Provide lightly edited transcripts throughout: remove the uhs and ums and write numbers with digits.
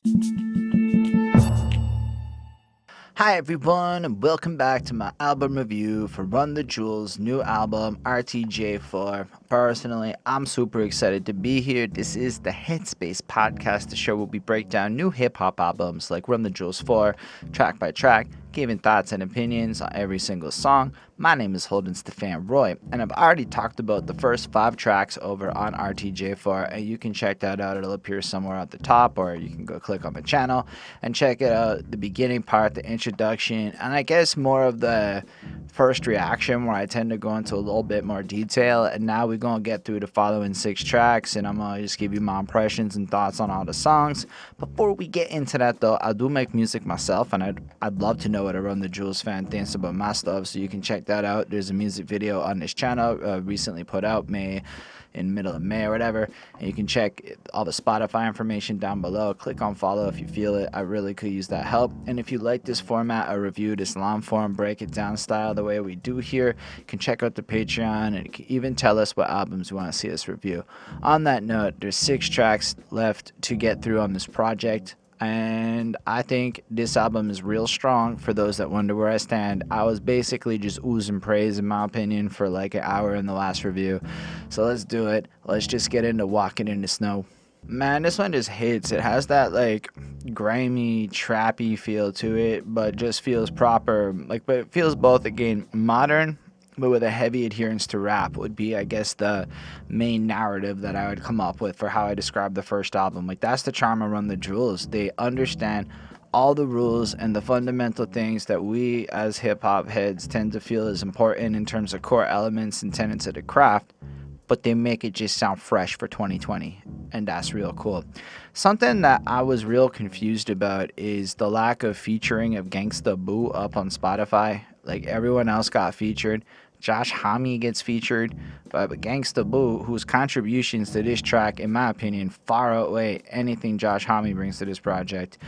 Hi everyone, and welcome back to my album review for Run the Jewels' new album RTJ4. Personally, I'm super excited to be here. This is the Headspace podcast, the show where we break down new hip hop albums like Run the Jewels 4, track by track, giving thoughts and opinions on every single song. My name is Holden Stefan Roy, and I've already talked about the first 5 tracks over on RTJ4, and you can check that out. It'll appear somewhere at the top, or you can go click on my channel and check it out. The beginning part, the introduction, and I guess more of the first reaction where I tend to go into a little bit more detail. And now we're going to get through the following 6 tracks, and I'm going to just give you my impressions and thoughts on all the songs. Before we get into that though, I do make music myself, and I'd love to know what a Run the Jewels fan thinks about my stuff, so you can check that out. There's a music video on this channel recently put out in middle of May or whatever, and you can check all the Spotify information down below. Click on follow if you feel it. I really could use that help. And if you like this format, I review this long form, break it down style the way we do here, you can check out the Patreon, and you can even tell us what albums you want to see us review. On that note, there's 6 tracks left to get through on this project, and I think this album is real strong. For those that wonder where I stand, I was basically just oozing praise in my opinion for like an hour in the last review. So let's do it. Let's just get into Walking in the Snow. Man, this one just hits. It has that like grimy, trappy feel to it, but just feels proper. But it feels both, again, modern, but with a heavy adherence to rap would be, I guess, the main narrative that I would come up with for how I describe the first album. Like, that's the charm of Run the Jewels. They understand all the rules and the fundamental things that we as hip-hop heads tend to feel is important in terms of core elements and tenets of the craft, but they make it just sound fresh for 2020, and that's real cool. Something that I was real confused about is the lack of featuring of Gangsta Boo up on Spotify. Like, everyone else got featured. Josh Homme gets featured, but Gangsta Boo, whose contributions to this track, in my opinion, far outweigh anything Josh Homme brings to this project.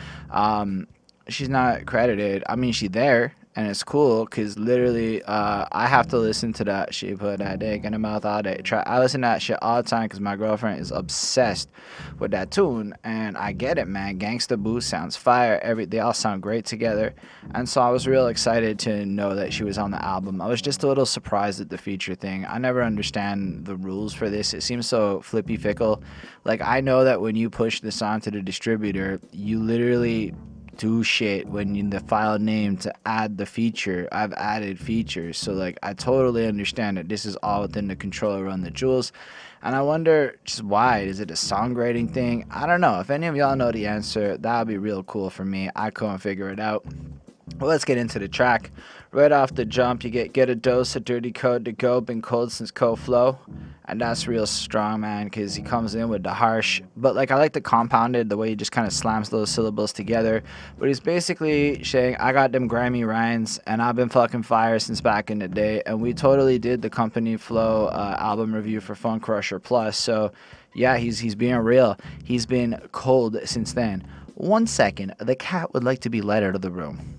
She's not credited. I mean, she's there, and it's cool because literally I have to listen to that. She put that dick in her mouth all day. I listen to that shit all the time because my girlfriend is obsessed with that tune, and I get it, man. Gangsta Boo sounds fire. They all sound great together, and so I was real excited to know that she was on the album. I was just a little surprised at the feature thing. I never understand the rules for this. It seems so flippy fickle. Like, I know that when you push this on to the distributor, you literally do shit when in the file name to add the feature. I've added features, so like I totally understand that this is all within the control of Run the Jewels, and I wonder just why. Is it a songwriting thing? I don't know. If any of y'all know the answer, that would be real cool for me. I couldn't figure it out. Well, let's get into the track. Right off the jump, you get a dose of Dirty Code to Go, been cold since Cold Flow. And that's real strong, man, because he comes in with the harsh. But, like, I like the compounded, the way he just kind of slams those syllables together. But he's basically saying, I got them grimy rhymes, and I've been fucking fire since back in the day. And we totally did the Company Flow album review for Fun Crusher Plus. So, yeah, he's being real. He's been cold since then. 1 second. The cat would like to be let out of the room.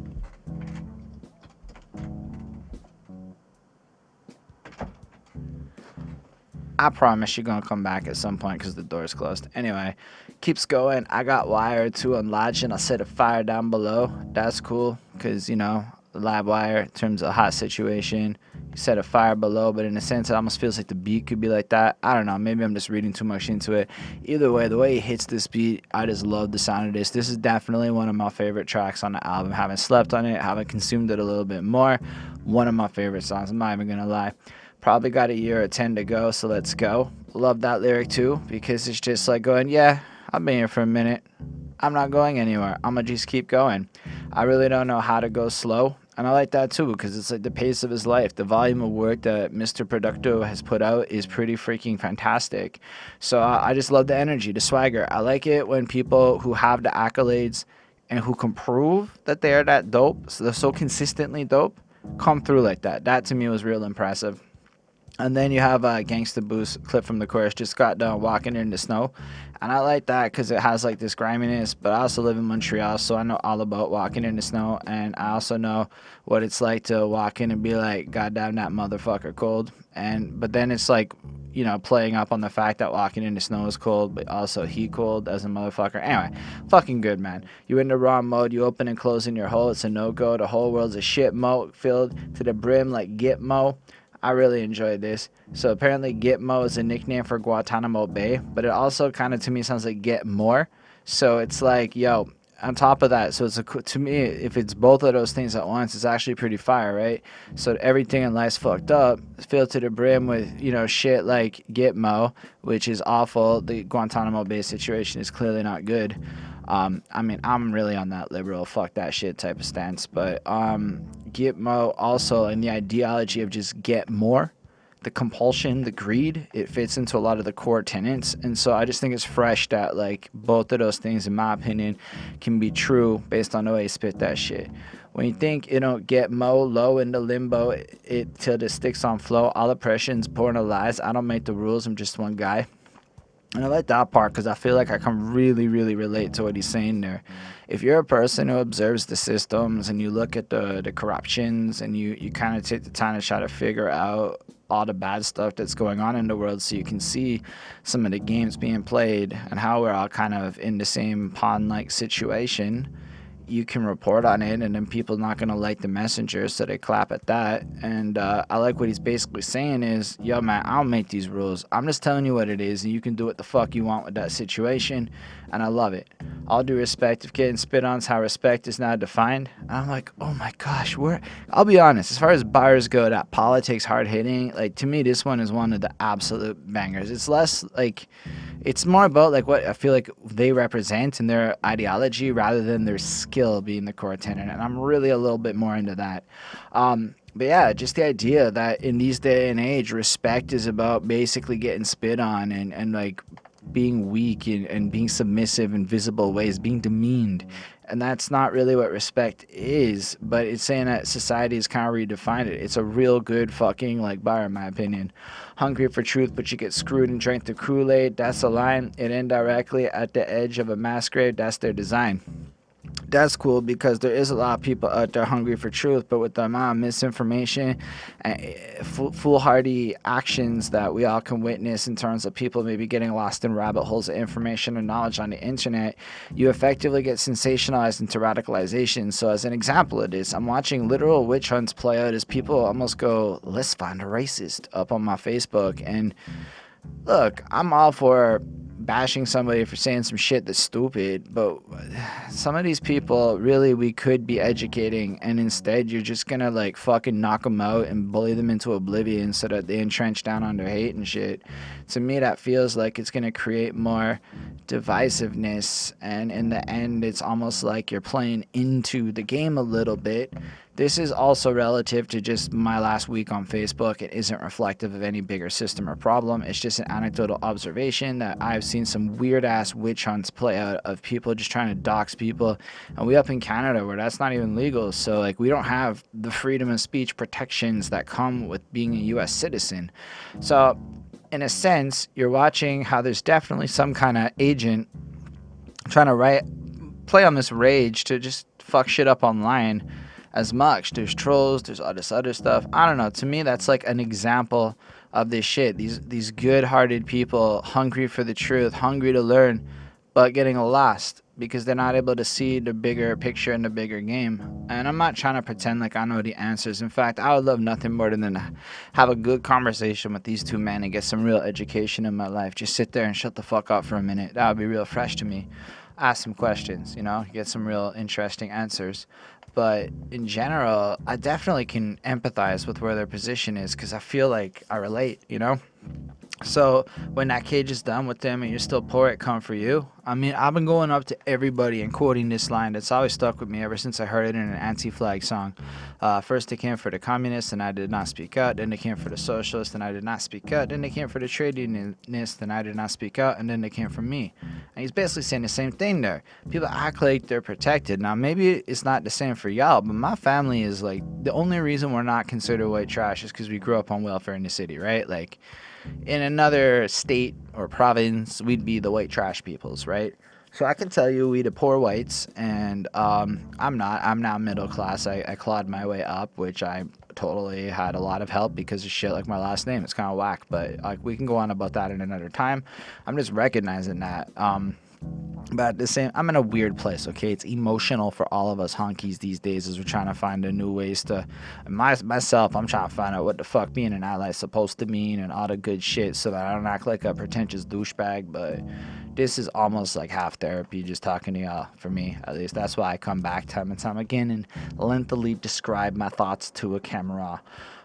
I promise you're gonna come back at some point because the door's closed. Anyway, keeps going. I got wired to unlatch and I set a fire down below. That's cool because, you know, the live wire in terms of a hot situation. You set a fire below, but in a sense, it almost feels like the beat could be like that. I don't know. Maybe I'm just reading too much into it. Either way, the way he hits this beat, I just love the sound of this. This is definitely one of my favorite tracks on the album. Haven't slept on it, haven't consumed it a little bit more. One of my favorite songs. I'm not even gonna lie. Probably got a year or 10 to go, so let's go. Love that lyric too, because it's just like going, yeah, I've been here for a minute. I'm not going anywhere. I'm gonna just keep going. I really don't know how to go slow, and I like that too, because it's like the pace of his life. The volume of work that Mr. Producto has put out is pretty freaking fantastic. So I just love the energy, the swagger. I like it when people who have the accolades and who can prove that they are that dope, so they're so consistently dope, come through like that. That to me was real impressive. And then you have a Gangsta Boost clip from the chorus, just got done walking in the snow. And I like that because it has like this griminess, but I also live in Montreal, so I know all about walking in the snow. And I also know what it's like to walk in and be like, God damn, that motherfucker cold. But then it's like, playing up on the fact that walking in the snow is cold, but also he cold as a motherfucker. Anyway, fucking good, man. You in the wrong mode, you open and close in your hole, it's a no-go. The whole world's a shit mo, filled to the brim like Gitmo. I really enjoyed this. So apparently Gitmo is a nickname for Guantanamo Bay, but it also kind of to me sounds like Get More. So it's like, yo, on top of that, so to me, if it's both of those things at once, it's actually pretty fire, right? So everything in life's fucked up, filled to the brim with, shit like Gitmo, which is awful. The Guantanamo Bay situation is clearly not good. I mean, I'm really on that liberal, fuck that shit type of stance, but Gitmo also, and the ideology of just get more, the compulsion, the greed, it fits into a lot of the core tenets. And so I just think it's fresh that like both of those things, in my opinion, can be true based on the way you spit that shit. When you think get mo low into limbo, it till the sticks on flow, all oppressions, born of lies. I don't make the rules, I'm just one guy. And I like that part because I feel like I can really, really relate to what he's saying there. If you're a person who observes the systems and you look at the corruptions and you kind of take the time to try to figure out all the bad stuff that's going on in the world so you can see some of the games being played and how we're all kind of in the same pawn-like situation, you can report on it, and then people not going to like the messenger, so they clap at that. And I like what he's basically saying is, yo, man, I don't make these rules. I'm just telling you what it is, and you can do what the fuck you want with that situation, and I love it. All due respect, if getting spit on is how respect is now defined, I'm like, oh my gosh, I'll be honest, as far as bars go, that politics hard-hitting, like, to me, this one is one of the absolute bangers. It's less, like, it's more about, like, what I feel like they represent and their ideology rather than their skill being the core tenet, and I'm really a little bit more into that. But yeah, just the idea that in these day and age, respect is about basically getting spit on and like being weak and being submissive in visible ways, being demeaned. And that's not really what respect is, but it's saying that society has kind of redefined it. It's a real good fucking like bar, in my opinion. Hungry for truth, but you get screwed and drank the Kool-Aid. That's a line. It indirectly at the edge of a mass grave. That's their design. That's cool because there is a lot of people out there hungry for truth, but with the amount of misinformation and foolhardy actions that we all can witness in terms of people maybe getting lost in rabbit holes of information and knowledge on the internet, you effectively get sensationalized into radicalization. So as an example of this, I'm watching literal witch hunts play out as people almost go, let's find a racist up on my Facebook. And look, I'm all for bashing somebody for saying some shit that's stupid, but some of these people really we could be educating, and instead you're just gonna like fucking knock them out and bully them into oblivion so that they entrench down on their hate and shit. To me, that feels like it's gonna create more divisiveness, and in the end it's almost like you're playing into the game a little bit. This is also relative to just my last week on Facebook. It isn't reflective of any bigger system or problem. It's just an anecdotal observation that I've seen some weird-ass witch hunts play out of people just trying to dox people. And we up in Canada where that's not even legal. So, like, we don't have the freedom of speech protections that come with being a U.S. citizen. So, in a sense, you're watching how there's definitely some kind of agent trying to play on this rage to just fuck shit up online as much. There's trolls, there's all this other stuff. I don't know. To me, that's like an example of this shit. These good-hearted people, hungry for the truth, hungry to learn, but getting lost because they're not able to see the bigger picture and the bigger game. And I'm not trying to pretend like I know the answers. In fact, I would love nothing more than to have a good conversation with these two men and get some real education in my life. Just sit there and shut the fuck up for a minute. That would be real fresh to me. Ask some questions, get some real interesting answers. But in general, I definitely can empathize with where their position is because I feel like I relate, So when that cage is done with them and you're still poor, it come for you. I mean, I've been going up to everybody and quoting this line that's always stuck with me ever since I heard it in an anti-flag song. First they came for the communists and I did not speak out. Then they came for the socialists and I did not speak out. Then they came for the trade unionists and I did not speak out. And then they came for me. And he's basically saying the same thing there. People act like they're protected. Now, maybe it's not the same for y'all, but my family is like, the only reason we're not considered white trash is because we grew up on welfare in the city, right? Like, in another state or province, we'd be the white trash peoples, right? So I can tell you we the poor whites, and I'm not. I'm now middle class. I clawed my way up, which I totally had a lot of help because of shit like my last name. It's kind of whack, but like we can go on about that in another time. I'm just recognizing that. But at the same, I'm in a weird place, okay? It's emotional for all of us honkies these days as we're trying to find a new ways to... Myself, I'm trying to find out what the fuck being an ally is supposed to mean and all the good shit so that I don't act like a pretentious douchebag, but this is almost like half therapy just talking to y'all, for me, at least. That's why I come back time and time again and lengthily describe my thoughts to a camera.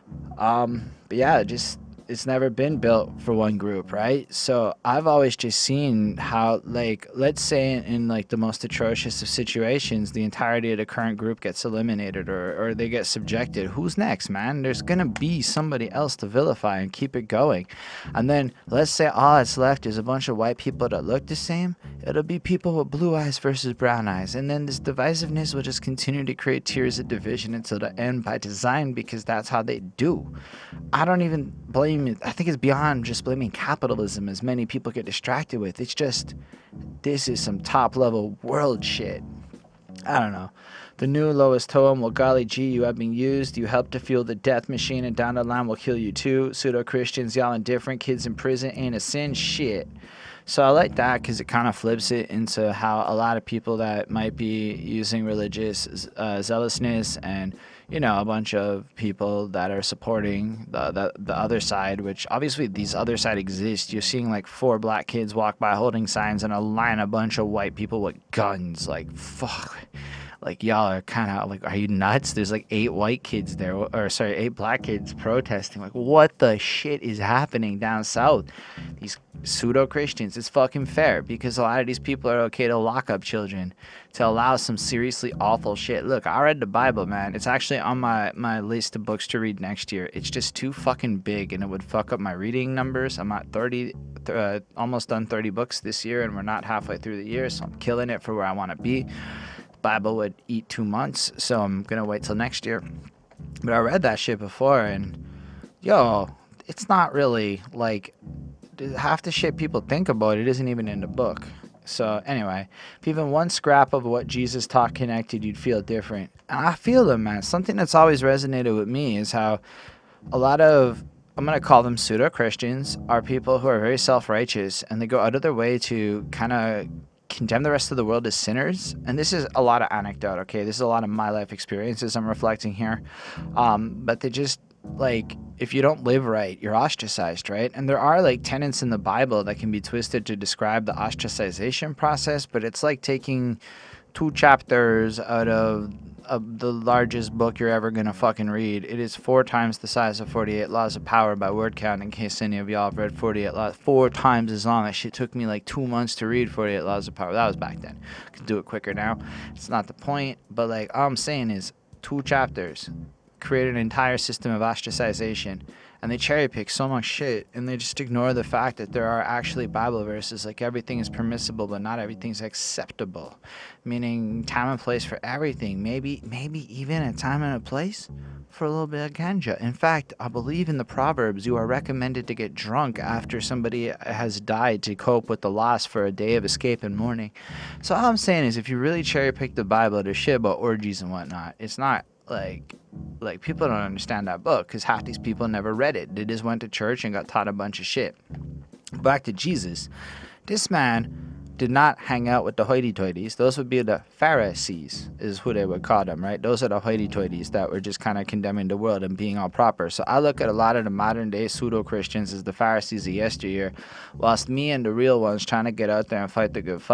But yeah, just... It's never been built for one group, right? So I've always just seen how, like, let's say in like the most atrocious of situations, the entirety of the current group gets eliminated or they get subjected. Who's next, man? There's gonna be somebody else to vilify and keep it going. And then let's say all that's left is a bunch of white people that look the same. It'll be people with blue eyes versus brown eyes. And then this divisiveness will just continue to create tiers of division until the end by design because that's how they do. I don't even blame it. I think it's beyond just blaming capitalism as many people get distracted with. It's just, this is some top level world shit. I don't know. The new lowest toem, well, golly gee, you have been used. You helped to fuel the death machine, and down the line will kill you too. Pseudo Christians, y'all indifferent. Kids in prison ain't a sin. Shit. So I like that because it kind of flips it into how a lot of people that might be using religious zealousness and, you know, a bunch of people that are supporting the other side, which obviously these other side exist. You're seeing like 4 black kids walk by holding signs and a line a bunch of white people with guns. Like, fuck. Like, y'all are kind of like, are you nuts? There's like 8 white kids there, or sorry, 8 black kids protesting. Like, what the shit is happening down south? These pseudo Christians. It's fucking fair because a lot of these people are okay to lock up children, to allow some seriously awful shit. Look, I read the Bible, man. It's actually on my list of books to read next year. It's just too fucking big and it would fuck up my reading numbers. I'm at 30, almost done 30 books this year, and we're not halfway through the year, so I'm killing it for where I want to be. Bible would eat 2 months, so I'm gonna wait till next year. But I read that shit before, and yo, it's not really like half the shit people think about it isn't even in the book. So anyway, if even one scrap of what Jesus taught connected, you'd feel different. And I feel them, man. Something that's always resonated with me is how a lot of, I'm going to call them pseudo-Christians, are people who are very self-righteous, and they go out of their way to kind of condemn the rest of the world as sinners. And this is a lot of anecdote, okay? This is a lot of my life experiences I'm reflecting here. But they just, like, if you don't live right, you're ostracized, right? And there are, like, tenets in the Bible that can be twisted to describe the ostracization process, but it's like taking 2 chapters out of the largest book you're ever gonna fucking read. It is 4 times the size of 48 Laws of Power by word count, in case any of y'all have read 48 Laws. 4 times as long. That shit took me like 2 months to read 48 Laws of Power. That was back then. I could do it quicker now. It's not the point, but like all I'm saying is 2 chapters create an entire system of ostracization, and they cherry pick so much shit, and they just ignore the fact that there are actually Bible verses like everything is permissible but not everything's acceptable, meaning time and place for everything, maybe even a time and a place for a little bit of ganja. In fact, I believe in the Proverbs you are recommended to get drunk after somebody has died to cope with the loss for a day of escape and mourning. So all I'm saying is if you really cherry pick the Bible, there's shit about orgies and whatnot. It's not like people don't understand that book because half these people never read it. They just went to church and got taught a bunch of shit. Back to Jesus. This man did not hang out with the hoity-toities. Those would be the Pharisees, is who they would call them, right? Those are the hoity-toities that were just kind of condemning the world and being all proper. So I look at a lot of the modern-day pseudo-Christians as the Pharisees of yesteryear, whilst me and the real ones trying to get out there and fight the good fight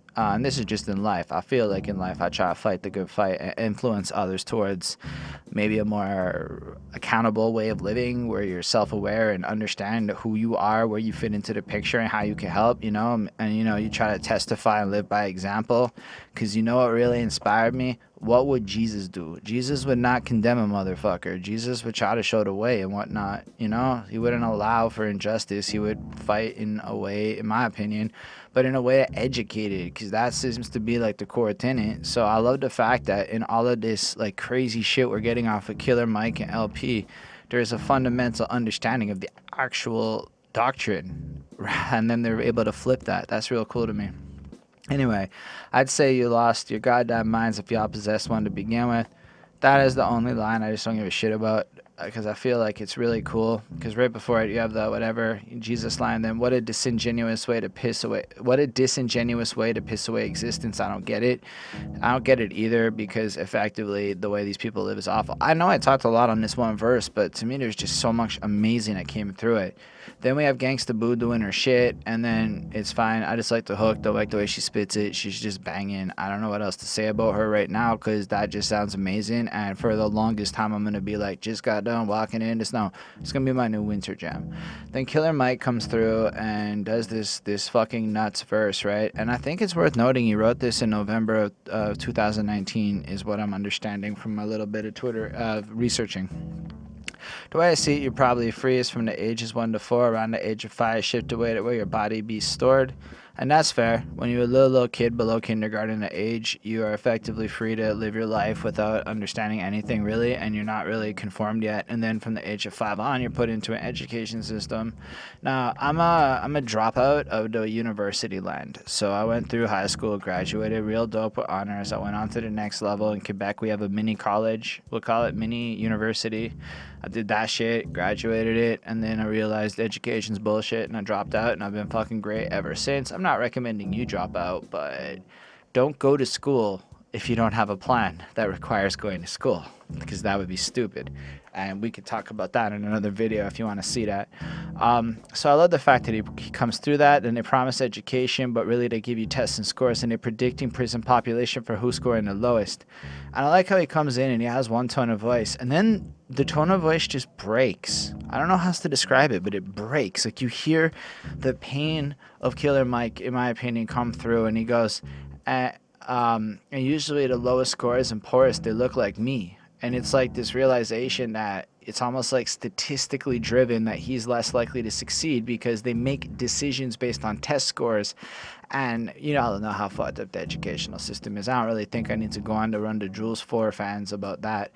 and this is just in life. I feel like in life I try to fight the good fight and influence others towards maybe a more accountable way of living where you're self-aware and understand who you are, where you fit into the picture, and how you can help, and you try to testify and live by example. Because you know what really inspired me? What would Jesus do? Jesus would not condemn a motherfucker. Jesus would try to show the way and whatnot. He wouldn't allow for injustice. He would fight in a way, in my opinion, but in a way that educated, because that seems to be like the core tenet. So I love the fact that in all of this like crazy shit we're getting off of Killer Mike and LP, there's a fundamental understanding of the actual doctrine, and then they're able to flip that. That's real cool to me. Anyway, I'd say you lost your goddamn minds if y'all possessed one to begin with. That is the only line I just don't give a shit about, because I feel like it's really cool. Because right before it, you have the whatever Jesus line. Then what a disingenuous way to piss away. What a disingenuous way to piss away existence. I don't get it. I don't get it either, because effectively the way these people live is awful. I know I talked a lot on this one verse, but to me there's just so much amazing that came through it. Then we have Gangsta Boo doing her shit, and then it's fine. I just like the hook. Don't like the way she spits it. She's just banging. I don't know what else to say about her right now, because that just sounds amazing. And for the longest time, I'm going to be like, just got done walking in. It's going to be my new winter jam. Then Killer Mike comes through and does this fucking nuts verse, right? And I think it's worth noting he wrote this in November of 2019 is what I'm understanding from a little bit of Twitter researching. The way I see it, you're probably freest from the ages 1 to 4. Around the age of 5, shift away to where your body be stored. And that's fair. When you're a little kid below kindergarten age, you are effectively free to live your life without understanding anything really, and you're not really conformed yet. And then from the age of 5 on, you're put into an education system. Now, I'm a dropout of the university land. So I went through high school, graduated real dope with honors. I went on to the next level. In Quebec, we have a mini college. We'll call it mini university. I did that shit, graduated it, and then I realized education's bullshit, and I dropped out, and I've been fucking great ever since. I'm not recommending you drop out, but don't go to school if you don't have a plan that requires going to school, because that would be stupid. And we could talk about that in another video if you want to see that. So I love the fact that he comes through that, and they promise education, but really they give you tests and scores, and they're predicting prison population for who's scoring the lowest. And I like how he comes in and he has one tone of voice, and then the tone of voice just breaks. I don't know how else to describe it, but it breaks. Like, you hear the pain of Killer Mike, in my opinion, come through, and he goes, and usually the lowest scores and poorest, they look like me. And it's like this realization that it's almost like statistically driven that he's less likely to succeed because they make decisions based on test scores. And I don't know how fucked up the educational system is. I don't really think I need to go on to run the Jules 4 fans about that.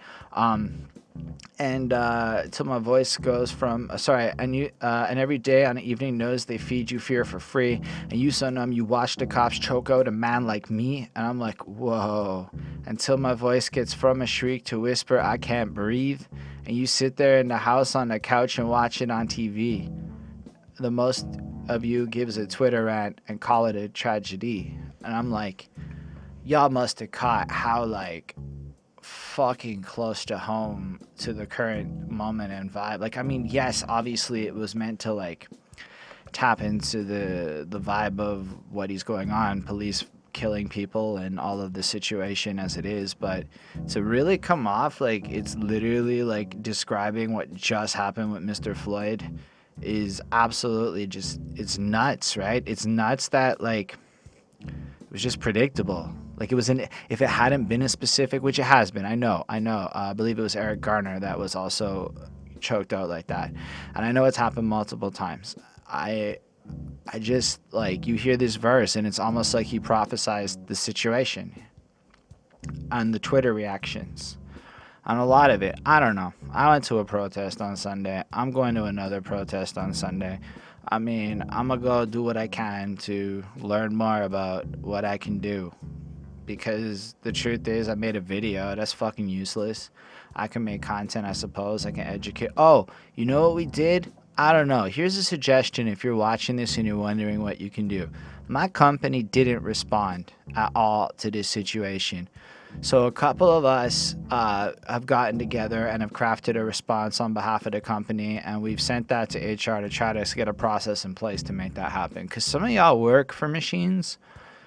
Till my voice goes from and every day on an evening news they feed you fear for free, and you so numb you watch the cops choke out a man like me, and I'm like, whoa. Until my voice gets from a shriek to whisper, I can't breathe, and you sit there in the house on the couch and watch it on TV. The most of you gives a Twitter rant and call it a tragedy, and I'm like, y'all must have caught how like fucking close to home to the current moment and vibe. Like, I mean, yes, obviously it was meant to like tap into the vibe of what is going on, police killing people and all of the situation as it is, but to really come off like it's literally like describing what just happened with Mr. Floyd is absolutely just, it's nuts, right? It's nuts that like it was just predictable. Like, it was if it hadn't been a specific, which it has been, I know. I believe it was Eric Garner that was also choked out like that. And I know it's happened multiple times. I just, like, you hear this verse and it's almost like he prophesized the situation. And the Twitter reactions. On a lot of it, I don't know. I went to a protest on Sunday. I'm going to another protest on Sunday. I mean, I'm going to go do what I can to learn more about what I can do. Because the truth is, I made a video. That's fucking useless. I can make content, I suppose. I can educate. Oh, you know what we did? I don't know. Here's a suggestion if you're watching this and you're wondering what you can do. My company didn't respond at all to this situation. So a couple of us have gotten together and have crafted a response on behalf of the company, and we've sent that to HR to try to get a process in place to make that happen. Because some of y'all work for machines.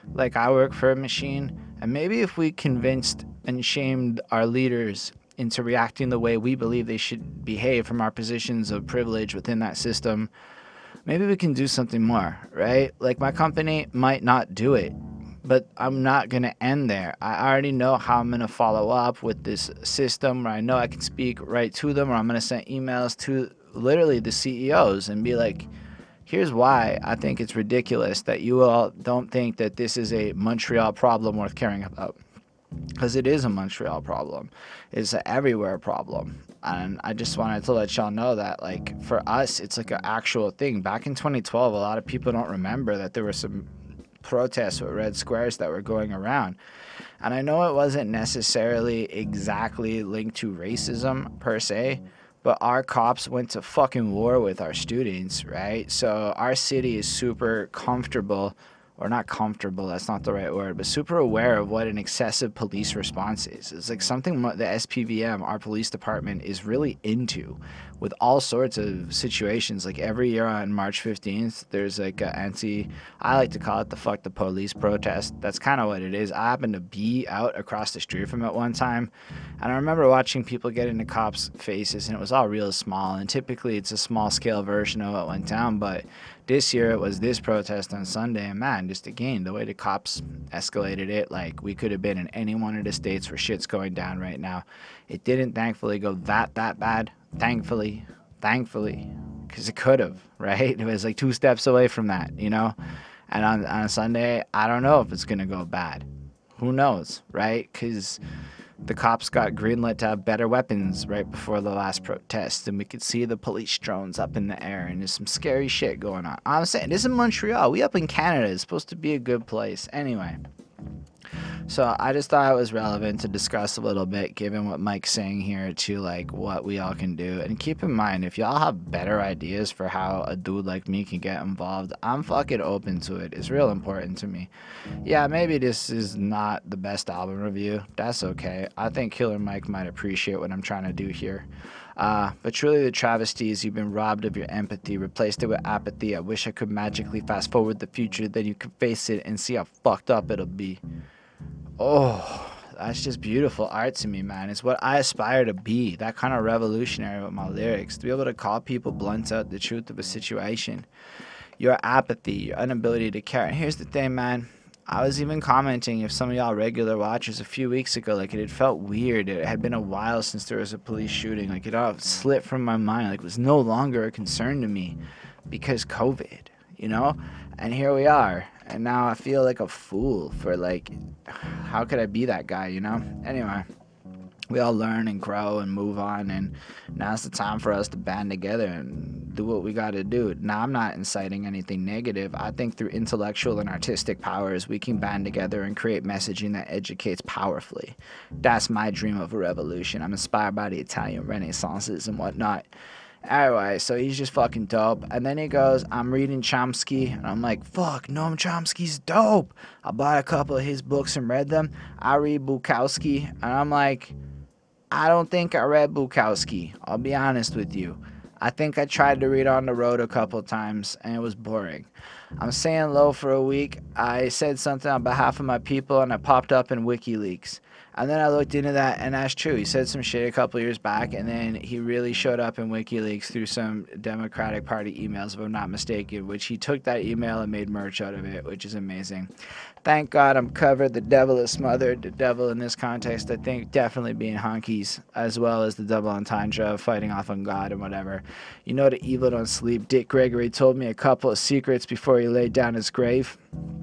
Like, I work for a machine, and maybe if we convinced and shamed our leaders into reacting the way we believe they should behave from our positions of privilege within that system, maybe we can do something more, right? Like, my company might not do it, but I'm not going to end there. I already know how I'm going to follow up with this system where I know I can speak right to them, or I'm going to send emails to literally the CEOs and be like, here's why I think it's ridiculous that you all don't think that this is a Montreal problem worth caring about. Because it is a Montreal problem. It's an everywhere problem. And I just wanted to let y'all know that, like, for us, it's like an actual thing. Back in 2012, a lot of people don't remember that there were some protests with red squares that were going around. And I know it wasn't necessarily exactly linked to racism per se, but our cops went to fucking war with our students, right? So our city is super comfortable, or not comfortable, that's not the right word, but super aware of what an excessive police response is. It's like something the SPVM, our police department, is really into with all sorts of situations. Like every year on March 15th, there's like I like to call it the fuck the police protest. That's kind of what it is. I happened to be out across the street from it one time, and I remember watching people get into cops' faces, and it was all real small, and typically it's a small scale version of what went down, but this year it was this protest on Sunday, and man, just again, the way the cops escalated it, like we could have been in any one of the states where shit's going down right now. It didn't thankfully go that bad. Thankfully, because it could have, right? It was like 2 steps away from that, you know? And on Sunday, I don't know if it's going to go bad. Who knows, right? Because the cops got greenlit to have better weapons right before the last protest, and we could see the police drones up in the air, and there's some scary shit going on. I'm saying, this is Montreal. We up in Canada. It's supposed to be a good place. Anyway. So I just thought it was relevant to discuss a little bit, given what Mike's saying here, to like what we all can do. And keep in mind, if y'all have better ideas for how a dude like me can get involved, I'm fucking open to it. It's real important to me. Yeah, maybe this is not the best album review. That's okay. I think Killer Mike might appreciate what I'm trying to do here. But truly the travesty is you've been robbed of your empathy, replaced it with apathy. I wish I could magically fast forward the future, then you could face it and see how fucked up it'll be. Oh, that's just beautiful art to me, man. It's what I aspire to be, that kind of revolutionary with my lyrics, to be able to call people, blunt out the truth of a situation. Your apathy, your inability to care. And here's the thing, man. I was even commenting, if some of y'all regular watchers, a few weeks ago, like it had felt weird. It had been a while since there was a police shooting. Like it all slipped from my mind. Like it was no longer a concern to me because COVID, you know? And here we are. And now I feel like a fool for like, how could I be that guy, you know? Anyway, we all learn and grow and move on, and now's the time for us to band together and do what we got to do. Now, I'm not inciting anything negative. I think through intellectual and artistic powers, we can band together and create messaging that educates powerfully. That's my dream of a revolution. I'm inspired by the Italian Renaissances and whatnot. Anyway, so he's just fucking dope. And then he goes, I'm reading Chomsky. And I'm like, fuck, Noam Chomsky's dope. I bought a couple of his books and read them. I read Bukowski. And I'm like, I don't think I read Bukowski. I'll be honest with you. I think I tried to read On the Road a couple times, and it was boring. I'm saying low for a week. I said something on behalf of my people, and I popped up in WikiLeaks. And then I looked into that, and that's true. He said some shit a couple years back, and then he really showed up in WikiLeaks through some Democratic Party emails, if I'm not mistaken, which he took that email and made merch out of it, which is amazing. Thank God I'm covered. The devil is smothered. The devil in this context, I think, definitely being honkies, as well as the double entendre of fighting off on God and whatever. You know the evil don't sleep. Dick Gregory told me a couple of secrets before he laid down his grave.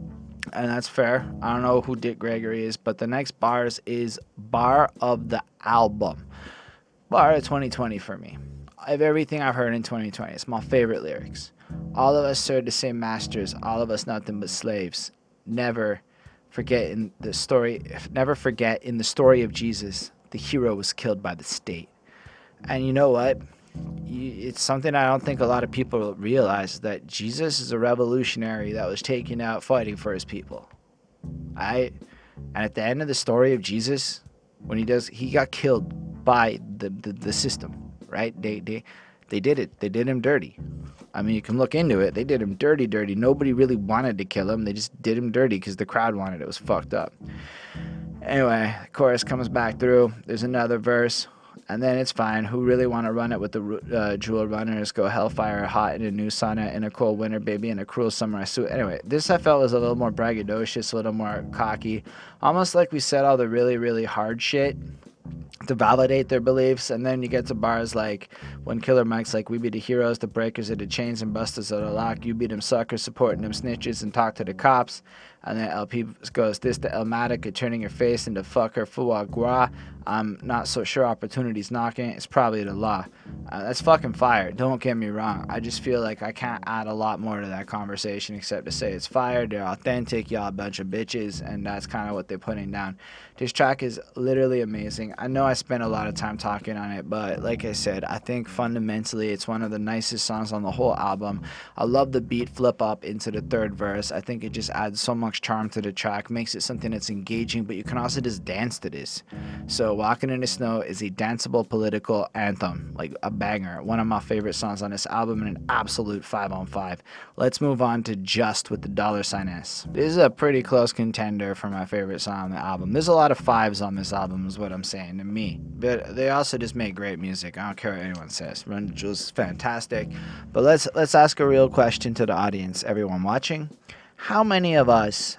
And that's fair. I don't know who Dick Gregory is, but the next bars is bar of the album. Bar of 2020 for me. Of everything I've heard in 2020, it's my favorite lyrics. All of us serve the same masters, all of us nothing but slaves. Never forget in the story of Jesus, the hero was killed by the state. And you know what? It's something I don't think a lot of people realize, that Jesus is a revolutionary that was taken out fighting for his people. And at the end of the story of Jesus, when he got killed by the system, right? They did it. They did him dirty. I mean, you can look into it. They did him dirty, dirty. Nobody really wanted to kill him. They just did him dirty because the crowd wanted it. It was fucked up. Anyway, the chorus comes back through. There's another verse. And then it's fine. Who really want to run it with the Jewel Runners? Go hellfire hot in a new sauna in a cold winter, baby, in a cruel summer I suit. Anyway, this I felt was a little more braggadocious, a little more cocky. Almost like we said all the really, really hard shit to validate their beliefs, and then you get to bars like when Killer Mike's like, we be the heroes, the breakers of the chains and busters of the lock, you be them suckers supporting them snitches and talk to the cops. And then LP goes, this the Elmatic of turning your face into fucker foie gras. I'm not so sure opportunity's knocking. It's probably the law. That's fucking fire. Don't get me wrong. I just feel like I can't add a lot more to that conversation except to say it's fire. They're authentic. Y'all a bunch of bitches. And that's kind of what they're putting down. This track is literally amazing. I know I spent a lot of time talking on it, but like I said, I think fundamentally it's one of the nicest songs on the whole album. I love the beat flip up into the third verse. I think it just adds so much charm to the track, makes it something that's engaging, but you can also just dance to this. So Walking in the Snow is a danceable political anthem, like a banger, one of my favorite songs on this album, and an absolute 5 on 5. Let's move on to Just with the $S. This is a pretty close contender for my favorite song on the album. There's a lot of 5s on this album is what I'm saying to me, but they also just make great music. I don't care what anyone says. Run the Jewels is fantastic. But let's ask a real question to the audience, everyone watching. How many of us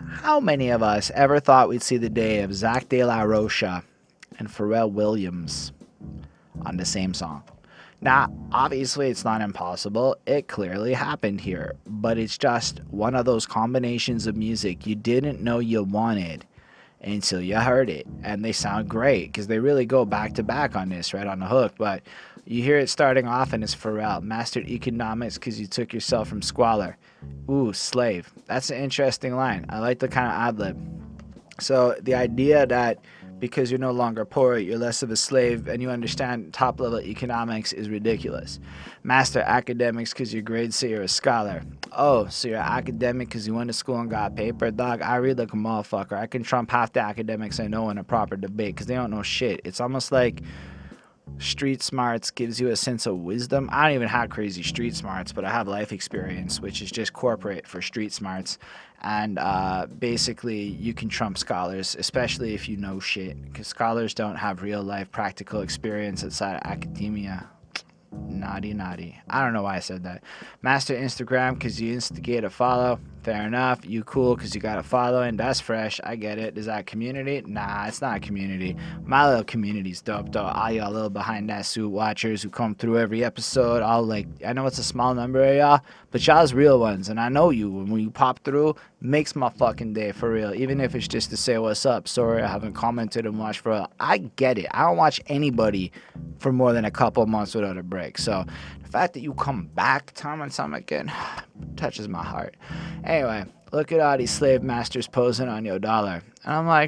ever thought we'd see the day of Zach De La Rocha and Pharrell Williams on the same song? Now, obviously, it's not impossible. It clearly happened here. But it's just one of those combinations of music you didn't know you wanted until you heard it. And they sound great because they really go back to back on this, right on the hook. But you hear it starting off and it's Pharrell. Mastered economics because you took yourself from squalor. Ooh, slave. That's an interesting line. I like the kind of ad-lib. So the idea that because you're no longer poor, you're less of a slave, and you understand top-level economics is ridiculous. Master academics because your grades say you're a scholar. Oh, so you're academic because you went to school and got paper? Dog, I read like a motherfucker. I can trump half the academics I know in a proper debate because they don't know shit. It's almost like street smarts gives you a sense of wisdom. I don't even have crazy street smarts, but I have life experience, which is just corporate for street smarts. And basically, you can trump scholars, especially if you know shit, because scholars don't have real life practical experience outside of academia. Naughty, naughty. I don't know why I said that. Master Instagram because you instigate a follow. Fair enough. You cool because you got a following. That's fresh. I get it. Is that a community? Nah, it's not a community. My little community's dope, though. All y'all little behind that suit watchers who come through every episode. All like, I know it's a small number of y'all, but y'all's real ones. And I know you. When you pop through, makes my fucking day for real. Even if it's just to say what's up. Sorry, I haven't commented and watched for a while. I get it. I don't watch anybody for more than a couple months without a break. So the fact that you come back time and time again touches my heart. Anyway, look at all these slave masters posing on your dollar. And I'm like,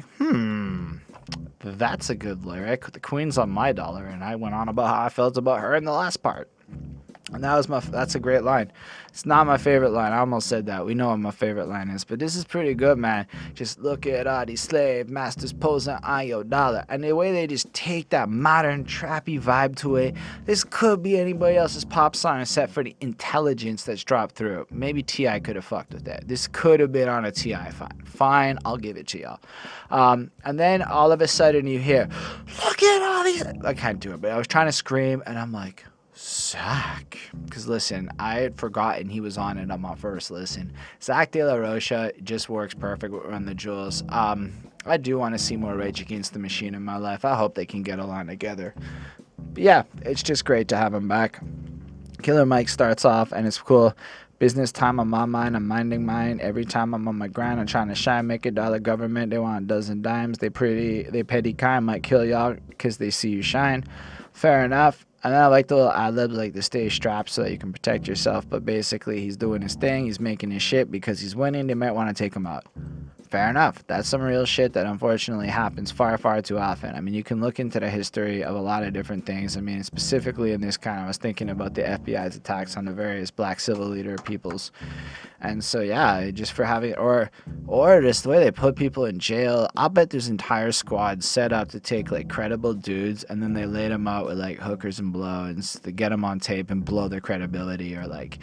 that's a good lyric. The queen's on my dollar. And I went on about how I felt about her in the last part. And that's a great line. It's not my favorite line. I almost said that. We know what my favorite line is. But this is pretty good, man. Just look at all these slave masters posing on your dollar. And the way they just take that modern, trappy vibe to it. This could be anybody else's pop song except for the intelligence that's dropped through. Maybe T.I. could have fucked with that. This could have been on a T.I. Fine, I'll give it to y'all. And then all of a sudden you hear, look at all these. I can't do it, but I was trying to scream. And I'm like, Zach, because listen, I had forgotten he was on it on my first listen. Zach De La Rocha just works perfect with Run the Jewels. I do want to see more Rage Against the Machine in my life. I hope they can get along together. But yeah, it's just great to have him back. Killer Mike starts off and it's cool. Business time on my mind, I'm minding mine. Every time I'm on my grind, I'm trying to shine, make a dollar government. They want a dozen dimes. They petty kind, might kill y'all because they see you shine. Fair enough. And then I like the little ad-libs, like to stay strapped so that you can protect yourself. But basically, he's doing his thing. He's making his shit because he's winning. They might want to take him out. Fair enough. That's some real shit that unfortunately happens far, far too often. I mean, you can look into the history of a lot of different things. I mean, specifically in this kind, I was thinking about the FBI's attacks on the various black civil leader peoples. And so, yeah, just for having, or just the way they put people in jail. I'll bet there's entire squads set up to take, like, credible dudes, and then they laid them out with, like, hookers and blow-ins to get them on tape and blow their credibility, or, like,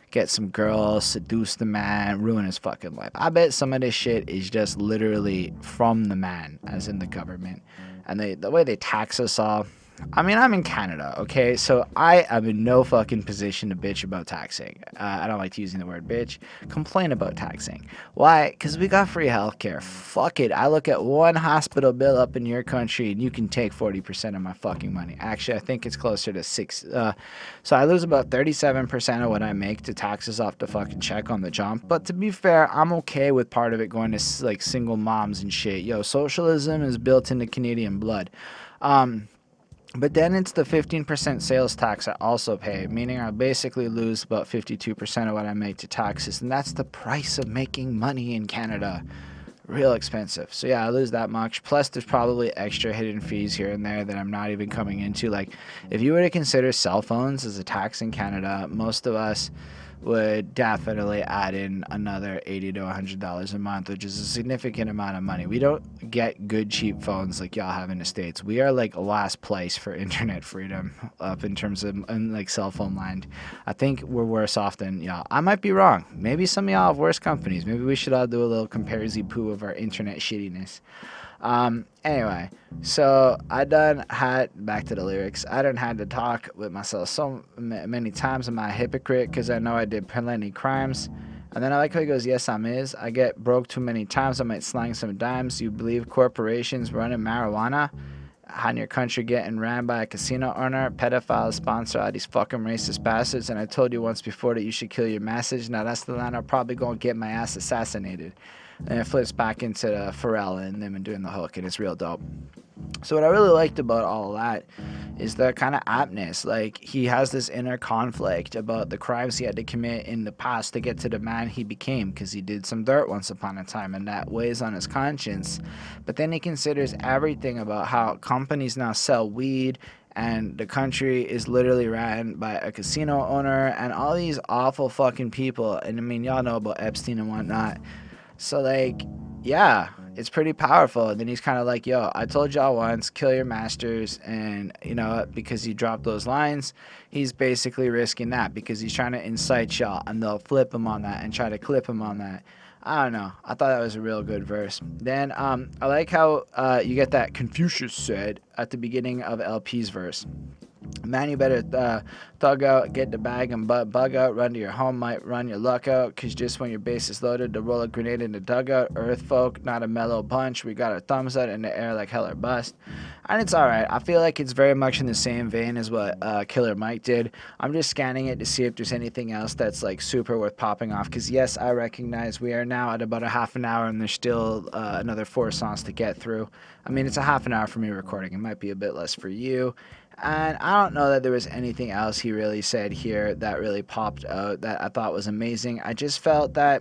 get some girls, seduce the man, ruin his fucking life. I bet some of this shit is just literally from the man, as in the government. And the way they tax us all. I mean, I'm in Canada, okay? So I am in no fucking position to bitch about taxing. I don't like using the word bitch. Complain about taxing. Why? Because we got free healthcare. Fuck it. I look at one hospital bill up in your country and you can take 40% of my fucking money. Actually, I think it's closer to 6. So I lose about 37% of what I make to taxes off the fucking check on the jump. But to be fair, I'm okay with part of it going to like single moms and shit. Yo, socialism is built into Canadian blood. But then it's the 15% sales tax I also pay, meaning I basically lose about 52% of what I make to taxes. And that's the price of making money in Canada. Real expensive. So yeah, I lose that much. Plus there's probably extra hidden fees here and there that I'm not even coming into. Like if you were to consider cell phones as a tax in Canada, most of us would definitely add in another $80 to $100 a month, which is a significant amount of money. We don't get good cheap phones like y'all have in the States. We are like last place for internet freedom up in terms of like cell phone land. I think we're worse off than y'all. I might be wrong. Maybe some of y'all have worse companies. Maybe we should all do a little comparison-poo of our internet shittiness. Anyway, so I done had, back to the lyrics, I done had to talk with myself so many times. Am I a hypocrite? Because I know I did plenty crimes. And then I like how he goes, yes, I'm is. I get broke too many times. I might slang some dimes. You believe corporations running marijuana? How in your country getting ran by a casino owner, pedophile sponsor, all these fucking racist bastards. And I told you once before that you should kill your message. Now that's the line I'm probably going to get my ass assassinated. And it flips back into Pharrell and them and doing the hook, and it's real dope. So what I really liked about all of that is the kind of aptness. Like, he has this inner conflict about the crimes he had to commit in the past to get to the man he became, because he did some dirt once upon a time, and that weighs on his conscience. But then he considers everything about how companies now sell weed, and the country is literally ran by a casino owner, and all these awful fucking people. And I mean, y'all know about Epstein and whatnot. So, like, yeah, it's pretty powerful. And then he's kind of like, yo, I told y'all once, kill your masters. And, you know, because he dropped those lines, he's basically risking that because he's trying to incite y'all. And they'll flip him on that and try to clip him on that. I don't know. I thought that was a real good verse. Then I like how you get that Confucius said at the beginning of LP's verse. Man, you better thug out, get the bag and bug out, run to your home, might run your luck out, cause just when your base is loaded, to roll a grenade in the dugout. Earth folk, not a mellow bunch, we got our thumbs out in the air like hell or bust. And it's alright. I feel like it's very much in the same vein as what Killer Mike did. I'm just scanning it to see if there's anything else that's like super worth popping off, cause yes, I recognize we are now at about a half an hour and there's still another 4 songs to get through. I mean, it's a half an hour for me recording. It might be a bit less for you. And I don't know that there was anything else he really said here that really popped out that I thought was amazing. I just felt that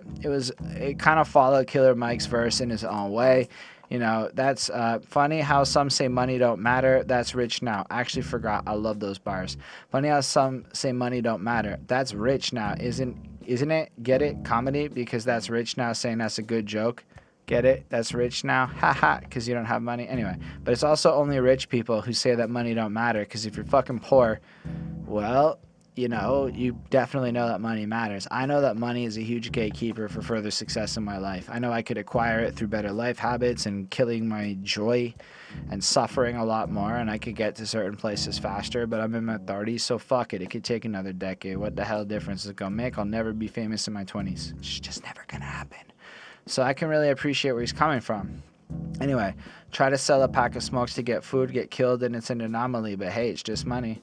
it kind of followed Killer Mike's verse in his own way. You know, that's funny how some say money don't matter. That's rich now. I actually forgot. I love those bars. Funny how some say money don't matter. That's rich now. Isn't it? Get it? Comedy? Because that's rich now, saying that's a good joke. Get it? That's rich now? Haha, because you don't have money. Anyway, but it's also only rich people who say that money don't matter, because if you're fucking poor, well, you know, you definitely know that money matters. I know that money is a huge gatekeeper for further success in my life. I know I could acquire it through better life habits and killing my joy and suffering a lot more, and I could get to certain places faster, but I'm in my 30s, so fuck it. It could take another decade. What the hell difference is it gonna make? I'll never be famous in my 20s. It's just never gonna happen. So I can really appreciate where he's coming from. Anyway, try to sell a pack of smokes to get food, get killed, and it's an anomaly. But hey, it's just money.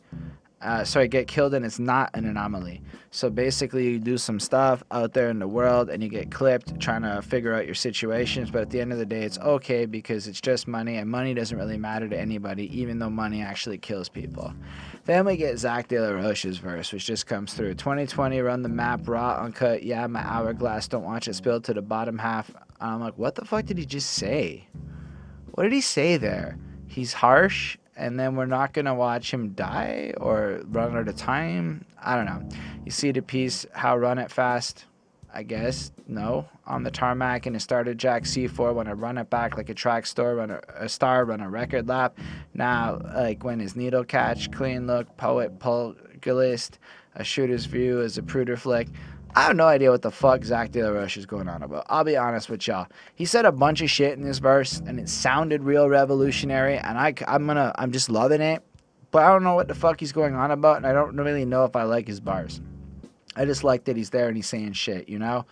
Get killed and it's not an anomaly. So basically you do some stuff out there in the world and you get clipped trying to figure out your situations, but at the end of the day it's okay because it's just money, and money doesn't really matter to anybody, even though money actually kills people. Then we get Zach De La Rocha's verse, which just comes through. 2020, run the map, raw, uncut, yeah, my hourglass, don't watch it spill to the bottom half. I'm like, what the fuck did he just say? What did he say there? He's harsh, and then we're not going to watch him die or run out of time? I don't know. You see the piece, how run it fast? I guess, no. On the tarmac in a starter jack C4, when I run it back like a track store, run a record lap. Now, like when his needle catch, clean look, poet, pugilist, A Shooter's View is a pruder flick. I have no idea what the fuck Zach De La Rocha is going on about. I'll be honest with y'all. He said a bunch of shit in this verse, and it sounded real revolutionary, and I'm just loving it. But I don't know what the fuck he's going on about, and I don't really know if I like his bars. I just like that he's there and he's saying shit, you know?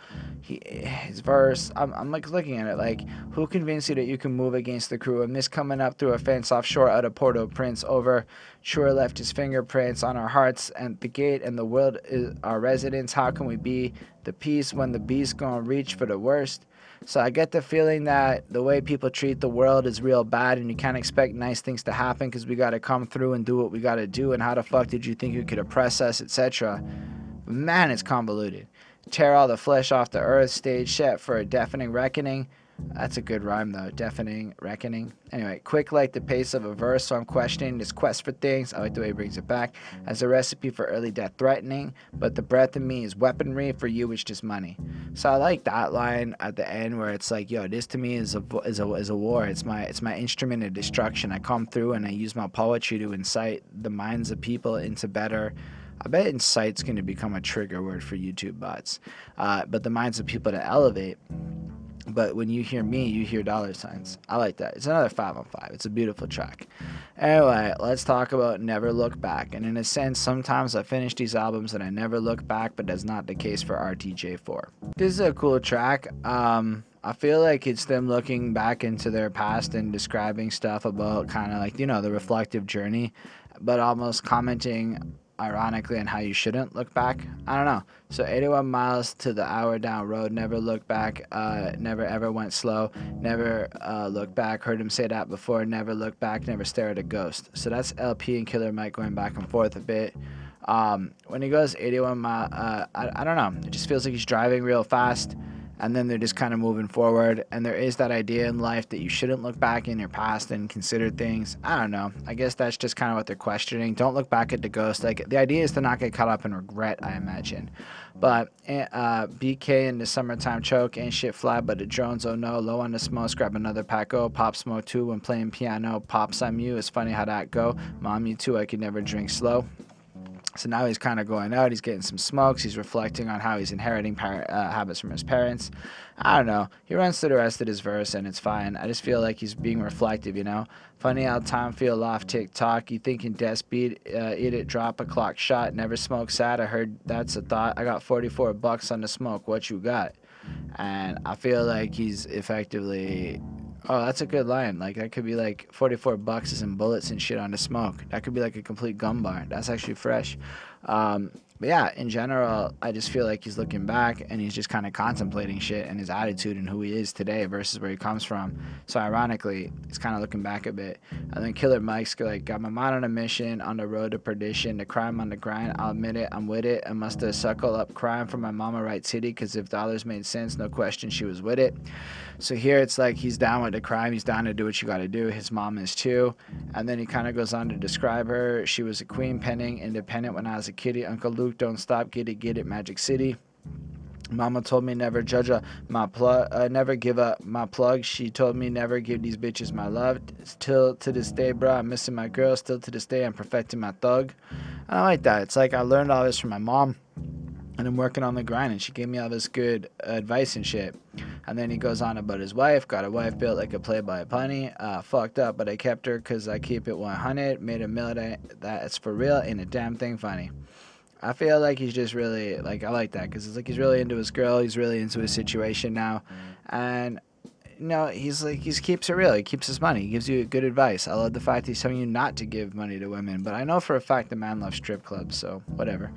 His verse, I'm like looking at it like, who convinced you that you can move against the crew? And this coming up through a fence offshore out of Port-au-Prince over. Sure left his fingerprints on our hearts and the gate, and the world is our residence. How can we be the peace when the beast gonna reach for the worst? So I get the feeling that the way people treat the world is real bad, and you can't expect nice things to happen because we got to come through and do what we got to do. And how the fuck did you think you could oppress us, etc.? Man, it's convoluted. Tear all the flesh off the earth, stage set for a deafening reckoning. That's a good rhyme though, deafening reckoning. Anyway, quick like the pace of a verse, so I'm questioning this quest for things. I like the way he brings it back as a recipe for early death threatening, but the breath in me is weaponry for you, which is money. So I like that line at the end where it's like, yo, this to me is a war. It's my instrument of destruction. I come through and I use my poetry to incite the minds of people into better. I bet incite's going to become a trigger word for YouTube bots. But the minds of people to elevate. But when you hear me, you hear dollar signs. I like that. It's another 5 on 5. It's a beautiful track. Anyway, let's talk about Never Look Back. And in a sense, sometimes I finish these albums and I never look back, but that's not the case for RTJ4. This is a cool track. I feel like it's them looking back into their past and describing stuff about kind of like, you know, the reflective journey, but almost commenting ironically on how you shouldn't look back. I don't know. So 81 miles to the hour down road, never look back, never ever went slow, never look back. Heard him say that before, never look back, never stare at a ghost. So that's LP and Killer Mike going back and forth a bit. When he goes 81 miles, I don't know. It just feels like he's driving real fast. And then they're just kind of moving forward. And there is that idea in life that you shouldn't look back in your past and consider things. I don't know. I guess that's just kind of what they're questioning. Don't look back at the ghost. Like, the idea is to not get caught up in regret, I imagine. But BK in the summertime choke, ain't shit fly, but the drones, oh no. Low on the smoke, grab another pack, oh. Pop smoke too when playing piano. Pops, I'm you. It's funny how that go. Mom, you too. I could never drink slow. So now he's kind of going out, he's getting some smokes, he's reflecting on how he's inheriting habits from his parents. I don't know. He runs through the rest of his verse and it's fine. I just feel like he's being reflective, you know? Funny how time feel off TikTok. You thinking death beat, eat it, drop a clock shot, never smoke sad. I heard that's a thought. I got 44 bucks on the smoke. What you got? And I feel like he's effectively... Oh, that's a good line. Like, that could be like 44 bucks and bullets and shit on the smoke. That could be like a complete gun bar. That's actually fresh. But yeah, in general, I just feel like he's looking back and he's just kind of contemplating shit and his attitude and who he is today versus where he comes from. So ironically, he's kind of looking back a bit. And then Killer Mike's like, got my mind on a mission, on the road to perdition, the crime on the grind. I'll admit it, I'm with it. I must have suckle up crime from my mama right city, because if dollars made sense, no question she was with it. So here it's like he's down with the crime. He's down to do what you got to do. His mom is too. And then he kind of goes on to describe her. She was a queen, penning, independent when I was a kitty. Uncle Luke, don't stop, get it, Magic City. Mama told me never judge my plug, never give up my plug. She told me never give these bitches my love. Still to this day, bro, I'm missing my girl. Still to this day, I'm perfecting my thug. And I like that. It's like I learned all this from my mom, and I'm working on the grind, and she gave me all this good advice and shit. And then he goes on about his wife. Got a wife built like a Playboy bunny. Fucked up, but I kept her because I keep it 100. Made a million, that's for real. Ain't a damn thing funny. I feel like he's just really, like, I like that because it's like he's really into his girl. He's really into his situation now. And, you know, he's like, he keeps it real. He keeps his money. He gives you good advice. I love the fact he's telling you not to give money to women. But I know for a fact the man loves strip clubs, so whatever.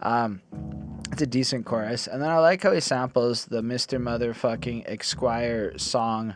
It's a decent chorus. And then I like how he samples the Mr. Motherfucking Esquire song.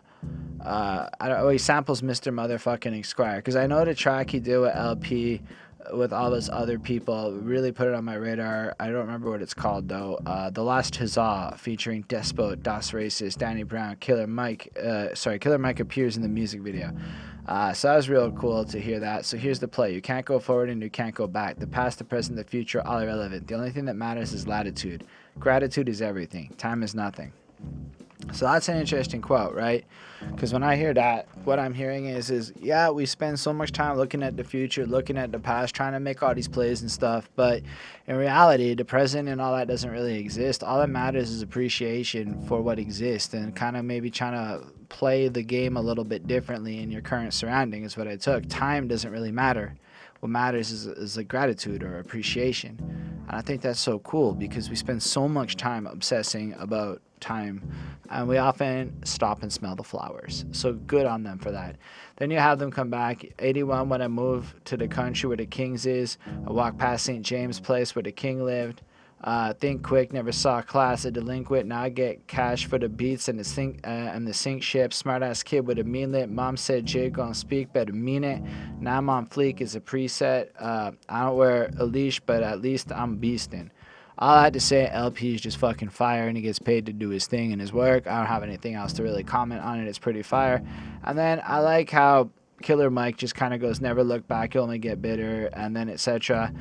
He samples Mr. Motherfucking Esquire. Because I know the track he did with LP with all those other people really put it on my radar. I don't remember what it's called though. The Last Huzzah featuring Despot, Das Racist, Danny Brown, Killer Mike. Killer Mike appears in the music video. So that was real cool to hear that. So here's the play. You can't go forward and you can't go back. The past, the present, the future, all irrelevant. The only thing that matters is latitude. Gratitude is everything. Time is nothing. So that's an interesting quote, right? Because when I hear that, what I'm hearing is yeah, we spend so much time looking at the future, looking at the past, trying to make all these plays and stuff, but in reality, the present and all that doesn't really exist. All that matters is appreciation for what exists and kind of maybe trying to play the game a little bit differently in your current surrounding is what I took. Time doesn't really matter. What matters is like gratitude or appreciation. And I think that's so cool because we spend so much time obsessing about time and we often stop and smell the flowers. So good on them for that. Then you have them come back. 81, when I moved to the country where the Kings is, I walked past St. James Place where the King lived. Think quick, never saw class, a delinquent. Now I get cash for the beats and the sink ship. Smart ass kid with a mean lip. Mom said Jay gon' speak, better mean it. Now I'm on fleek is a preset. I don't wear a leash, but at least I'm beastin'. All I had to say, LP is just fucking fire, and he gets paid to do his thing and his work. I don't have anything else to really comment on it. It's pretty fire. And then I like how Killer Mike just kind of goes, never look back, you only get bitter, and then etc.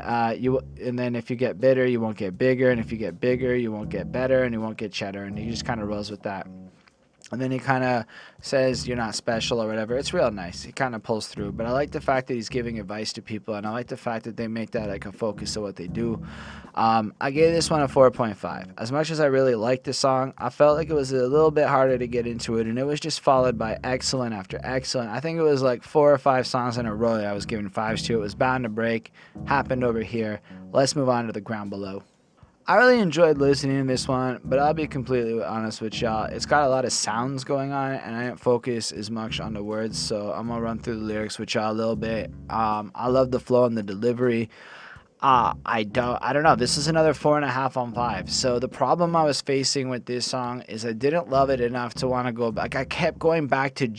And then if you get bitter, you won't get bigger, and if you get bigger, you won't get better, and you won't get cheddar, and he just kind of rolls with that. And then he kind of says you're not special or whatever. It's real nice. He kind of pulls through. But I like the fact that he's giving advice to people, and I like the fact that they make that like a focus of what they do. I gave this one a 4.5. As much as I really liked the song, I felt like it was a little bit harder to get into it, and it was just followed by excellent after excellent. I think it was like 4 or 5 songs in a row that I was giving 5s to. It was bound to break. Happened over here. Let's move on to the ground below. I really enjoyed listening to this one, but I'll be completely honest with y'all. It's got a lot of sounds going on, and I didn't focus as much on the words, so I'm gonna run through the lyrics with y'all a little bit. I love the flow and the delivery. I don't know. This is another 4.5 on 5. So the problem I was facing with this song is I didn't love it enough to want to go back. I kept going back to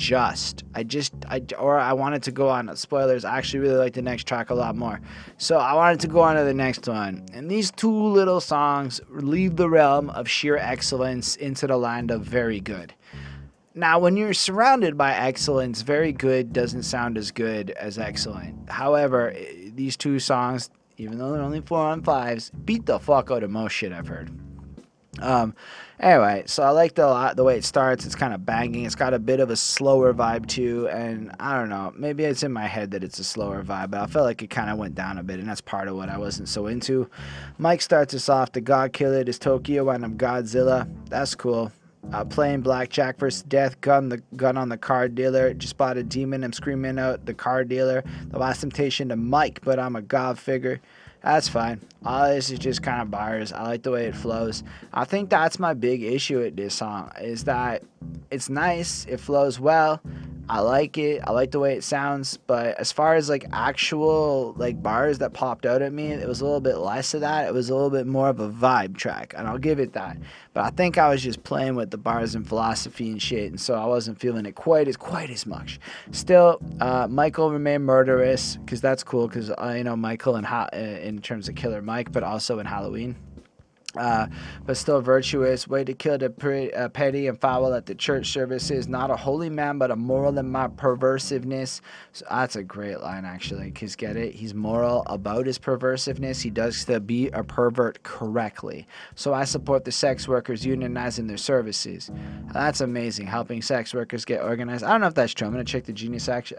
I wanted to go on. Spoilers, I actually really like the next track a lot more. So I wanted to go on to the next one. And these 2 little songs leave the realm of sheer excellence into the land of very good. Now, when you're surrounded by excellence, very good doesn't sound as good as excellent. However, these 2 songs, even though they're only 4 on 5s, beat the fuck out of most shit I've heard. Anyway, so I like the way it starts. It's kind of banging. It's got a bit of a slower vibe too, and I don't know. Maybe it's in my head that it's a slower vibe, but I felt like it kind of went down a bit, and that's part of what I wasn't so into. Mike starts us off. The God Killer is Tokyo, and I'm Godzilla. That's cool. Playing blackjack versus death, gun on the car dealer. Just bought a demon. I'm screaming out the car dealer. The last temptation to Mike, but I'm a god figure. That's fine. All this is just kind of bars. I like the way it flows. I think that's my big issue with this song is that it's nice. It flows well. I like it. I like the way it sounds. But as far as like actual like bars that popped out at me, it was a little bit less of that. It was a little bit more of a vibe track, and I'll give it that. But I think I was just playing with the bars and philosophy and shit, and so I wasn't feeling it quite as much. Still, Michael remained murderous because that's cool because Michael in terms of Killer Mike, but also in Halloween. But still virtuous, way to kill the petty and foul at the church services. Not a holy man, but a moral in my perversiveness. So that's a great line, actually, because get it? He's moral about his perversiveness. He does to be a pervert correctly. So I support the sex workers unionizing their services. That's amazing, helping sex workers get organized. I don't know if that's true. I'm going to check the Genius action.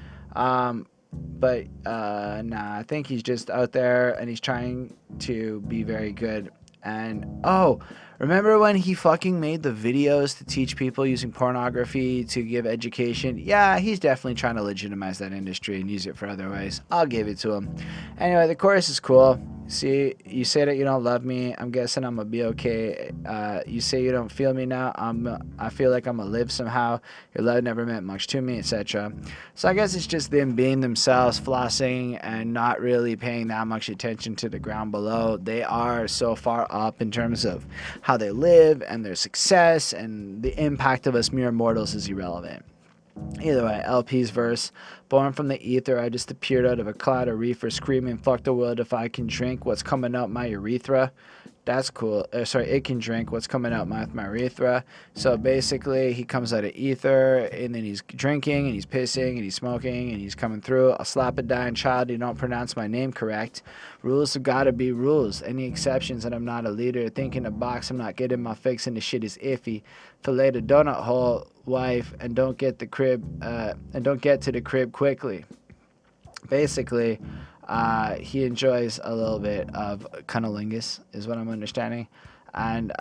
But I think he's just out there and he's trying to be very good. And remember when he fucking made the videos to teach people using pornography to give education? Yeah, he's definitely trying to legitimize that industry and use it for other ways. I'll give it to him. Anyway, the chorus is cool. See, you say that you don't love me. I'm guessing I'm gonna be okay. You say you don't feel me now. I feel like I'm gonna live somehow. Your love never meant much to me, etc. So I guess it's just them being themselves, flossing, and not really paying that much attention to the ground below. They are so far up in terms of how they live and their success, and the impact of us mere mortals is irrelevant. Either way, LP's verse. Born from the ether, I just appeared out of a cloud of reefer, screaming, fuck the world if I can drink what's coming out my urethra. That's cool. Sorry, it can drink what's coming out my urethra. So basically, he comes out of ether, and then he's drinking, and he's pissing, and he's smoking, and he's coming through. I'll slap a dying child. You don't pronounce my name correct. Rules have got to be rules. Any exceptions, and I'm not a leader. Thinking the box, I'm not getting my fix, and the shit is iffy. Fillet the donut hole, wife, and don't get to the crib quickly. Basically, he enjoys a little bit of cunnilingus, is what I'm understanding. And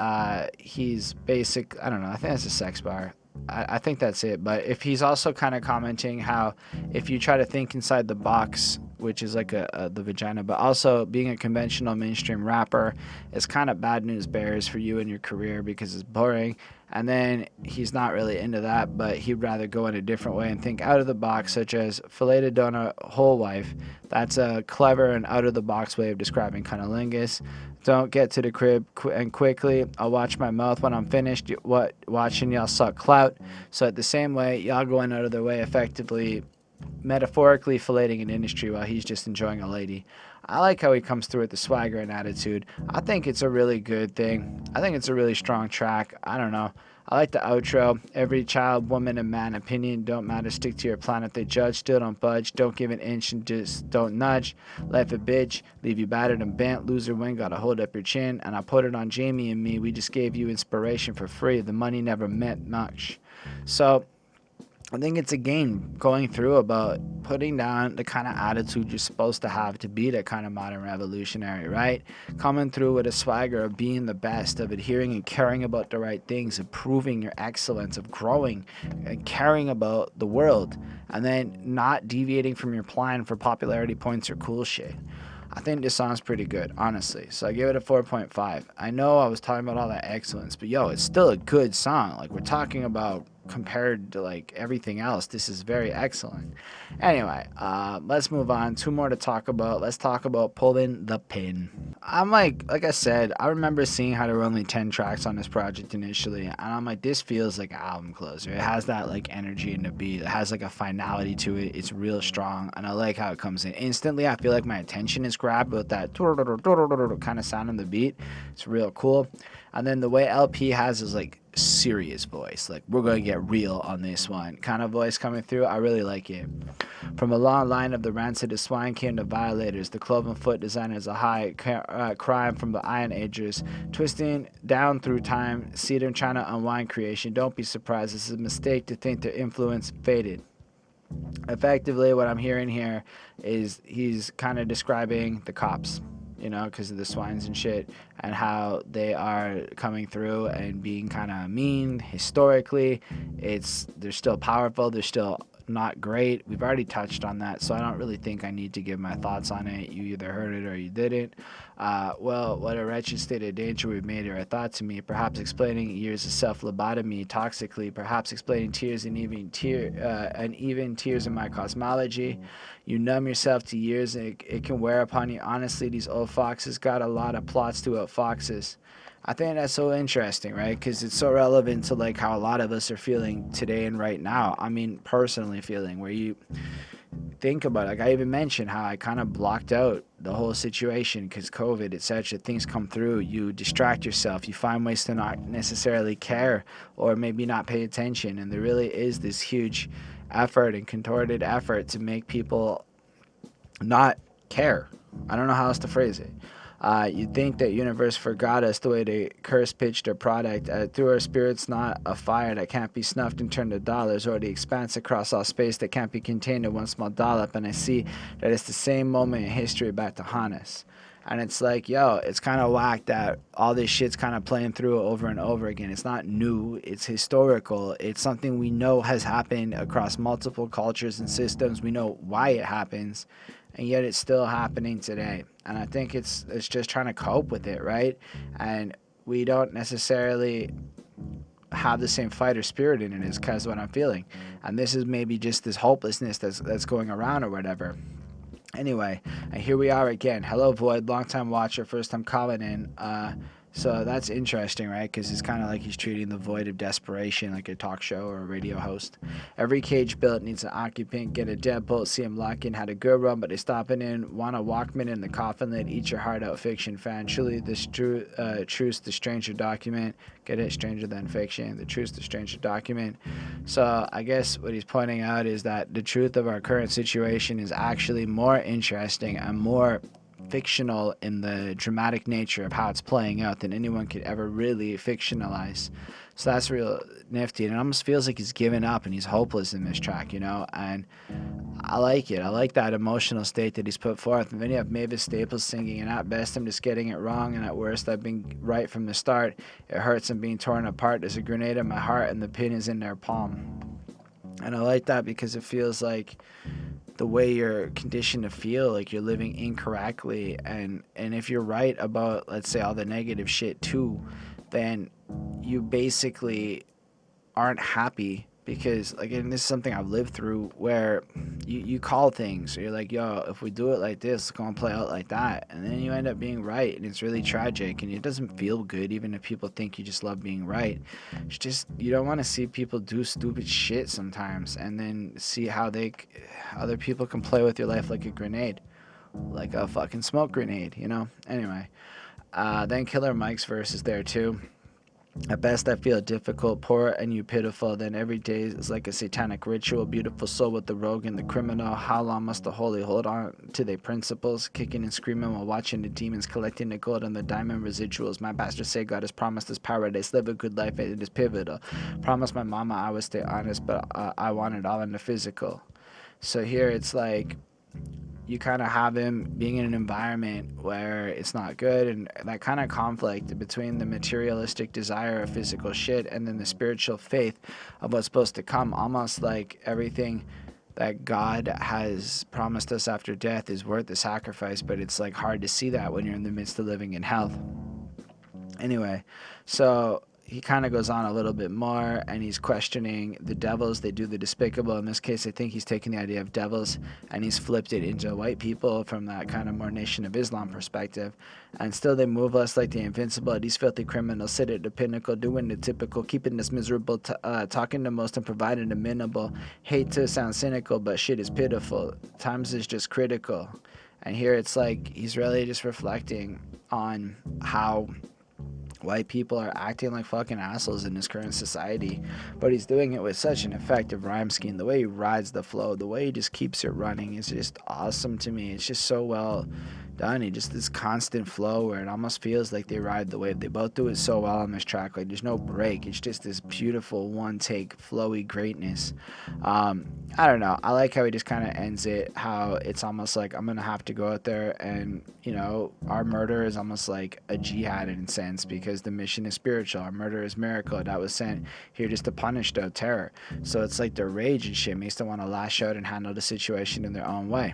he's basic, I don't know, I think that's a sex bar. I think that's it. But if he's also kind of commenting how if you try to think inside the box, which is like the vagina, but also being a conventional mainstream rapper is kind of bad news bears for you and your career because it's boring. And then he's not really into that, but he'd rather go in a different way and think out of the box, such as filleted donut whole wife. That's a clever and out of the box way of describing cunnilingus. Don't get to the crib and quickly. I'll watch my mouth when I'm finished. Watching y'all suck clout. So at the same way, y'all going out of their way effectively, metaphorically filleting an industry while he's just enjoying a lady. I like how he comes through with the swagger and attitude. I think it's a really good thing. I think it's a really strong track. I don't know. I like the outro. Every child, woman, and man opinion don't matter. Stick to your plan. If they judge, still don't budge. Don't give an inch and just don't nudge. Life a bitch. Leave you battered and bent. Loser win. Gotta hold up your chin. And I put it on Jamie and me. We just gave you inspiration for free. The money never meant much. So I think it's a game going through about putting down the kind of attitude you're supposed to have to be that kind of modern revolutionary, right? Coming through with a swagger of being the best, of adhering and caring about the right things, of proving your excellence, of growing and caring about the world, and then not deviating from your plan for popularity points or cool shit. I think this song's pretty good, honestly. So I give it a 4.5. I know I was talking about all that excellence, but yo, it's still a good song. Like, we're talking about compared to like everything else, this is very excellent. Anyway, let's move on. Two more to talk about. Let's talk about Pulling the Pin. I'm like I said, I remember seeing how there were only 10 tracks on this project initially, and I'm like, this feels like an album closer. It has that like energy in the beat. It has like a finality to it. It's real strong, and I like how it comes in instantly. I feel like my attention is grabbed with that kind of sound in the beat. It's real cool. And then the way LP has is like serious voice, like we're gonna get real on this one kind of voice coming through. I really like it. From a long line of the rancid to swine came the violators, the cloven foot designers, a high crime from the iron agers, twisting down through time, see them trying to unwind creation. Don't be surprised, this is a mistake to think their influence faded. Effectively, what I'm hearing here is he's kind of describing the cops, you know, because of the swines and shit, and how they are coming through and being kind of mean historically. They're still powerful, they're still not great. We've already touched on that, so I don't really think I need to give my thoughts on it. You either heard it or you didn't. Well, what a wretched state of danger we've made her, I thought to me, perhaps explaining years of self-lobotomy toxically, perhaps explaining tears and even tears in my cosmology. You numb yourself to years and it can wear upon you. Honestly, these old foxes got a lot of plots to outfoxes. I think that's so interesting, right? Because it's so relevant to like how a lot of us are feeling today and right now. I mean, personally feeling, where you think about it. Like I even mentioned how I kind of blocked out the whole situation because COVID, etc. Things come through, you distract yourself, you find ways to not necessarily care or maybe not pay attention, and there really is this huge effort and contorted effort to make people not care. I don't know how else to phrase it. You'd think that universe forgot us the way they curse pitched their product. Through our spirits, not a fire that can't be snuffed and turned to dollars, or the expanse across all space that can't be contained in one small dollop. And I see that it's the same moment in history back to haunt us. And it's like, yo, it's kind of whack that all this shit's kind of playing through over and over again. It's not new. It's historical. It's something we know has happened across multiple cultures and systems. We know why it happens, and yet it's still happening today. And I think it's just trying to cope with it, right? And we don't necessarily have the same fighter spirit in it, is kind of what I'm feeling. And this is maybe just this hopelessness that's going around or whatever. Anyway, and here we are again. Hello, Void, long time watcher, first time calling in. So that's interesting, right? Because it's kind of like he's treating the void of desperation like a talk show or a radio host. Every cage built needs an occupant. Get a deadbolt, see him lock in. Had a good run, but they stopping in. Want a Walkman in the coffin lid. Eat your heart out, fiction fan. Truly, this truth, the stranger document. Get it? Stranger than fiction. The truth, the stranger document. So I guess what he's pointing out is that the truth of our current situation is actually more interesting and more fictional in the dramatic nature of how it's playing out than anyone could ever really fictionalize. So that's real nifty. And it almost feels like he's given up and he's hopeless in this track, you know? And I like it. I like that emotional state that he's put forth. And then you have Mavis Staples singing, and at best I'm just getting it wrong, and at worst I've been right from the start. It hurts, I'm being torn apart. There's a grenade in my heart and the pin is in their palm. And I like that because it feels like the way you're conditioned to feel like you're living incorrectly, and if you're right about, let's say, all the negative shit too, then you basically aren't happy because, again, this is something I've lived through where you call things, you're like, yo, if we do it like this, it's gonna play out like that, and then you end up being right, and it's really tragic, and it doesn't feel good even if people think you just love being right. It's just, you don't want to see people do stupid shit sometimes and then see how other people can play with your life like a grenade, like a fucking smoke grenade, you know? Anyway, then Killer Mike's verse is there too. At best I feel difficult, poor and you pitiful, then every day is like a satanic ritual, beautiful soul with the rogue and the criminal. How long must the holy hold on to their principles, kicking and screaming while watching the demons collecting the gold and the diamond residuals. My pastor say God has promised us paradise, live a good life, it is pivotal. Promised my mama I would stay honest, but I want it all in the physical. So here it's like you kind of have him being in an environment where it's not good, and that kind of conflict between the materialistic desire of physical shit and then the spiritual faith of what's supposed to come, almost like everything that God has promised us after death is worth the sacrifice, but it's like hard to see that when you're in the midst of living in health. Anyway, so he kind of goes on a little bit more, and he's questioning the devils. They do the despicable. In this case, I think he's taking the idea of devils and he's flipped it into white people from that kind of more Nation of Islam perspective. And still they move us like the invincible. These filthy criminals sit at the pinnacle, doing the typical, keeping us miserable, talking the most and providing the minimal. Hate to sound cynical, but shit is pitiful. Times is just critical. And here it's like he's really just reflecting on how white people are acting like fucking assholes in this current society, but he's doing it with such an effective rhyme scheme. The way he rides the flow, the way he just keeps it running is just awesome to me. It's just so well done. He just this constant flow where it almost feels like they ride the wave. They both do it so well on this track. Like there's no break. It's just this beautiful one take flowy greatness. I don't know. I like how he just kind of ends it. How it's almost like I'm gonna have to go out there and our murder is almost like a jihad in a sense because the mission is spiritual. Our murder is miracle that was sent here just to punish the terror. So it's like their rage and shit makes them want to lash out and handle the situation in their own way.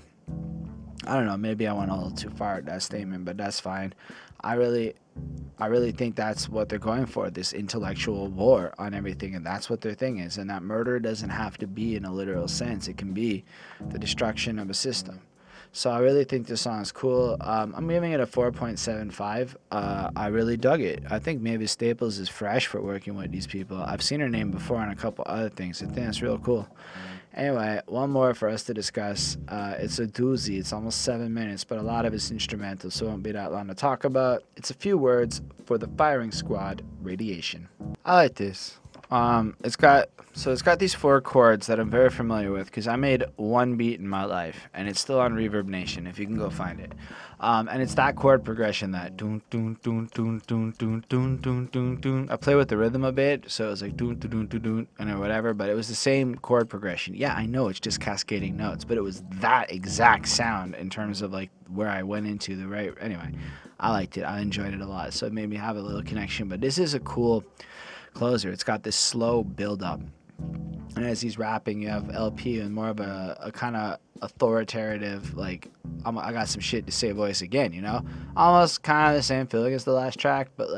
I don't know, maybe I went a little too far at that statement, but that's fine. I really think that's what they're going for, this intellectual war on everything, and that's what their thing is. And that murder doesn't have to be in a literal sense. It can be the destruction of a system. So I really think this song is cool. I'm giving it a 4.75. I really dug it. I think Mavis Staples is fresh for working with these people. I've seen her name before on a couple other things. I think it's real cool. Anyway, one more for us to discuss. It's a doozy. It's almost 7 minutes, but a lot of it's instrumental, so it won't be that long to talk about. It's a few words for the firing squad, Radiation. I like this. It's got these 4 chords that I'm very familiar with because I made one beat in my life, and it's still on Reverb Nation if you can go find it. And it's that chord progression that doon doon doon doon doon doon doon doon doon doon. I play with the rhythm a bit, so it was like doon doon doon doon and whatever, but it was the same chord progression. Yeah, I know it's just cascading notes, but it was that exact sound in terms of like where I went into the right. Anyway, I liked it. I enjoyed it a lot, so it made me have a little connection. But this is a cool closer. It's got this slow build up, and as he's rapping, you have LP and more of a kind of authoritative, like I got some shit to say voice again, almost kind of the same feeling as the last track, but like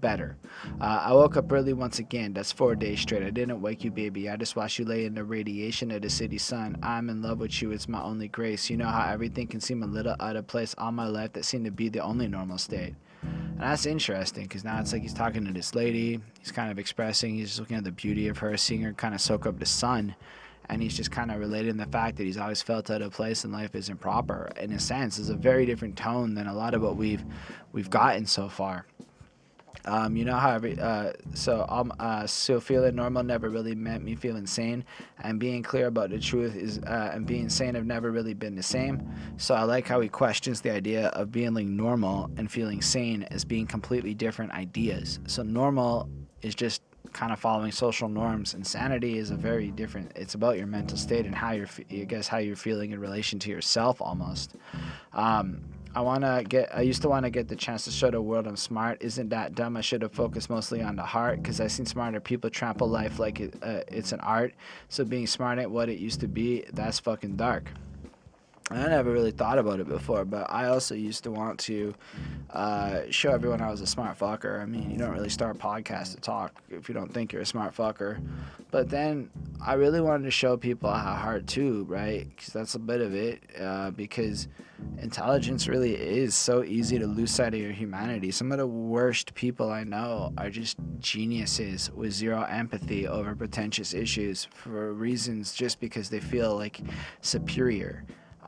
better. I woke up early once again, that's 4 days straight. I didn't wake you, baby, I just watched you lay in the radiation of the city sun. I'm in love with you, it's my only grace. You know how everything can seem a little out of place all my life, that seemed to be the only normal state. And that's interesting, because now it's like he's talking to this lady, he's kind of expressing, he's just looking at the beauty of her, seeing her kind of soak up the sun, and he's just kind of relating the fact that he's always felt out of place and life isn't proper. In a sense, is a very different tone than a lot of what we've gotten so far. You know how so feeling normal never really meant me feeling sane, and being clear about the truth is and being sane have never really been the same. So I like how he questions the idea of being like normal and feeling sane as being completely different ideas. So normal is just kind of following social norms. Insanity is a very different. It's about your mental state and how how you're feeling in relation to yourself almost. I used to want to get the chance to show the world I'm smart. Isn't that dumb? I should have focused mostly on the heart, because I've seen smarter people trample life like it's an art. So being smart at what it used to be, that's fucking dark. I never really thought about it before, but I also used to want to show everyone I was a smart fucker. I mean, you don't really start a podcast to talk if you don't think you're a smart fucker. But then I really wanted to show people how hard too, right? Because that's a bit of it. Because intelligence really is so easy to lose sight of your humanity. Some of the worst people I know are just geniuses with zero empathy over pretentious issues for reasons just because they feel like superior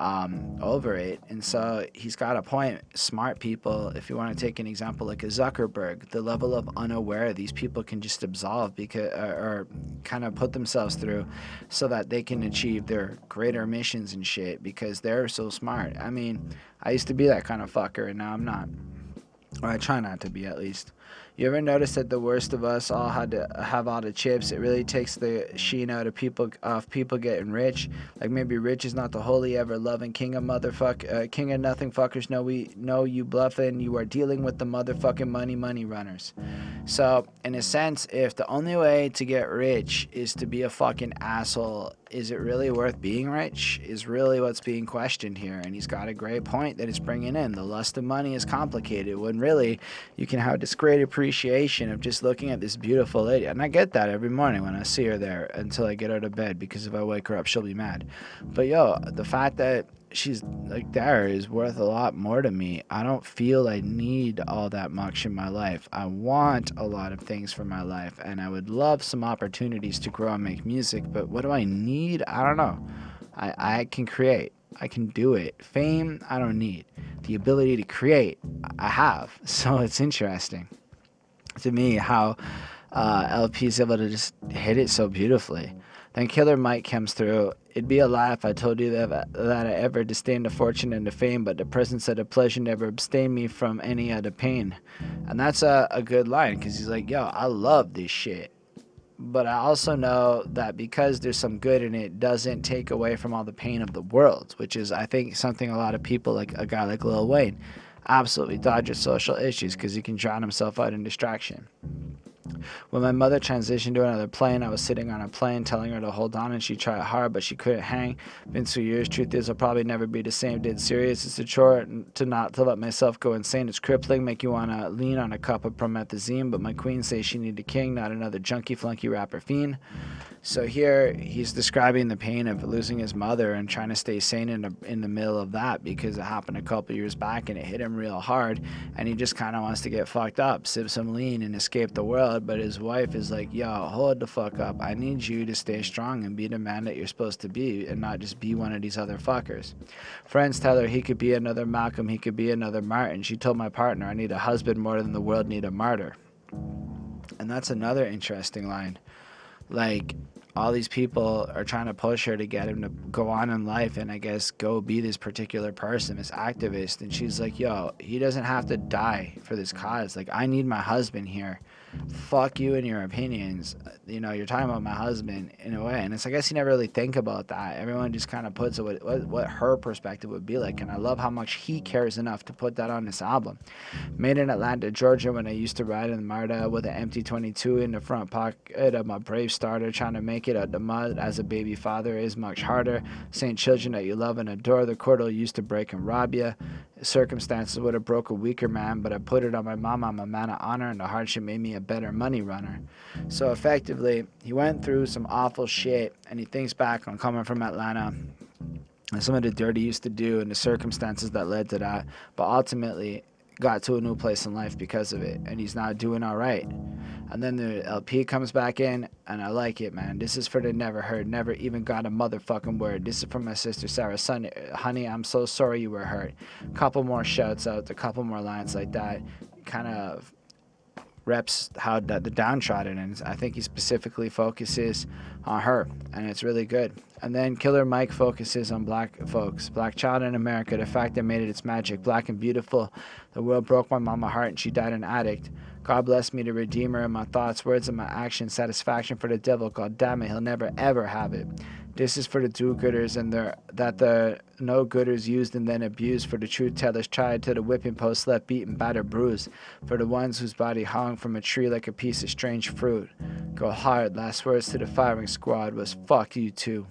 over it. And so he's got a point. Smart people, if you want to take an example like a Zuckerberg, the level of unaware these people can just absolve because or kind of put themselves through so that they can achieve their greater missions and shit, because they're so smart. I mean, I used to be that kind of fucker, and now I'm not, or I try not to be, at least. You ever notice that the worst of us all had to have all the chips? It really takes the sheen out of people getting rich. Like, maybe rich is not the holy ever loving king of king of nothing fuckers. No, we know you bluffing. You are dealing with the motherfucking money runners. So in a sense, if the only way to get rich is to be a fucking asshole, is it really worth being rich? Is really what's being questioned here. And he's got a great point that it's bringing in. The lust of money is complicated, when really you can have this great appreciation of just looking at this beautiful lady. And I get that every morning when I see her there, until I get out of bed, because if I wake her up, she'll be mad. But yo, the fact that she's like there is worth a lot more to me. I don't feel I need all that much in my life. I want a lot of things for my life, and I would love some opportunities to grow and make music, but what do I need? I don't know. I can create. I can do it. Fame, I don't need. The ability to create, I have. So it's interesting to me how LP is able to just hit it so beautifully. Then Killer Mike comes through. It'd be a lie if I told you that I ever disdained the fortune and the fame, but the presence of the pleasure never abstained me from any of the pain. And that's a good line, because he's like, yo, I love this shit. But I also know that because there's some good in it, doesn't take away from all the pain of the world, which is, I think, something a lot of people, like a guy like Lil Wayne, absolutely dodges social issues because he can drown himself out in distraction. When my mother transitioned to another plane, I was sitting on a plane telling her to hold on, and she tried hard, but she couldn't hang. Been 2 years. Truth is, I'll probably never be the same. Dead serious. It's a chore to not to let myself go insane. It's crippling. Make you want to lean on a cup of promethazine, but my queen says she need a king, not another junkie, flunky rapper fiend. So here he's describing the pain of losing his mother and trying to stay sane in the middle of that, because it happened a couple years back and it hit him real hard, and he just kind of wants to get fucked up, sip some lean, and escape the world. But his wife is like, yo, hold the fuck up. I need you to stay strong and be the man that you're supposed to be, and not just be one of these other fuckers. Friends tell her he could be another Malcolm, he could be another Martin. She told my partner, I need a husband more than the world need a martyr. And that's another interesting line. Like, all these people are trying to push her to get him to go on in life and I guess go be this particular person, this activist. And she's like, yo, he doesn't have to die for this cause. Like, I need my husband here. Fuck you and your opinions. You know, you're talking about my husband in a way. And it's, I guess you never really think about that. Everyone just kind of puts what her perspective would be like. And I love how much he cares enough to put that on this album. Made in Atlanta, Georgia, when I used to ride in the MARTA with an empty 22 in the front pocket of my Brave starter, trying to make make it out the mud as a baby father is much harder. Saint children that you love and adore, the cord used to break and rob you. Circumstances would have broke a weaker man, but I put it on my mama. I'm a man of honor, and the hardship made me a better money runner. So effectively, he went through some awful shit, and he thinks back on coming from Atlanta and some of the dirt he used to do and the circumstances that led to that, but ultimately got to a new place in life because of it, and he's now doing all right. And then the LP comes back in, and I like it, man. This is for the never heard, never even got a motherfucking word. This is from my sister Sarah. Son, honey, I'm so sorry you were hurt. Couple more shouts out, a couple more lines like that, kind of reps how the downtrodden, and I think he specifically focuses on her, and it's really good. And then Killer Mike focuses on black folks, black child in America, the fact that made it its magic, black and beautiful. The world broke my mama heart and she died an addict. God bless me, the redeemer in my thoughts, words and my actions, satisfaction for the devil. God damn it, he'll never ever have it. This is for the do-gooders and the no-gooders used and then abused, for the truth-tellers tried to the whipping post left beaten, battered, bruised, for the ones whose body hung from a tree like a piece of strange fruit. Go hard, last words to the firing squad was fuck you too.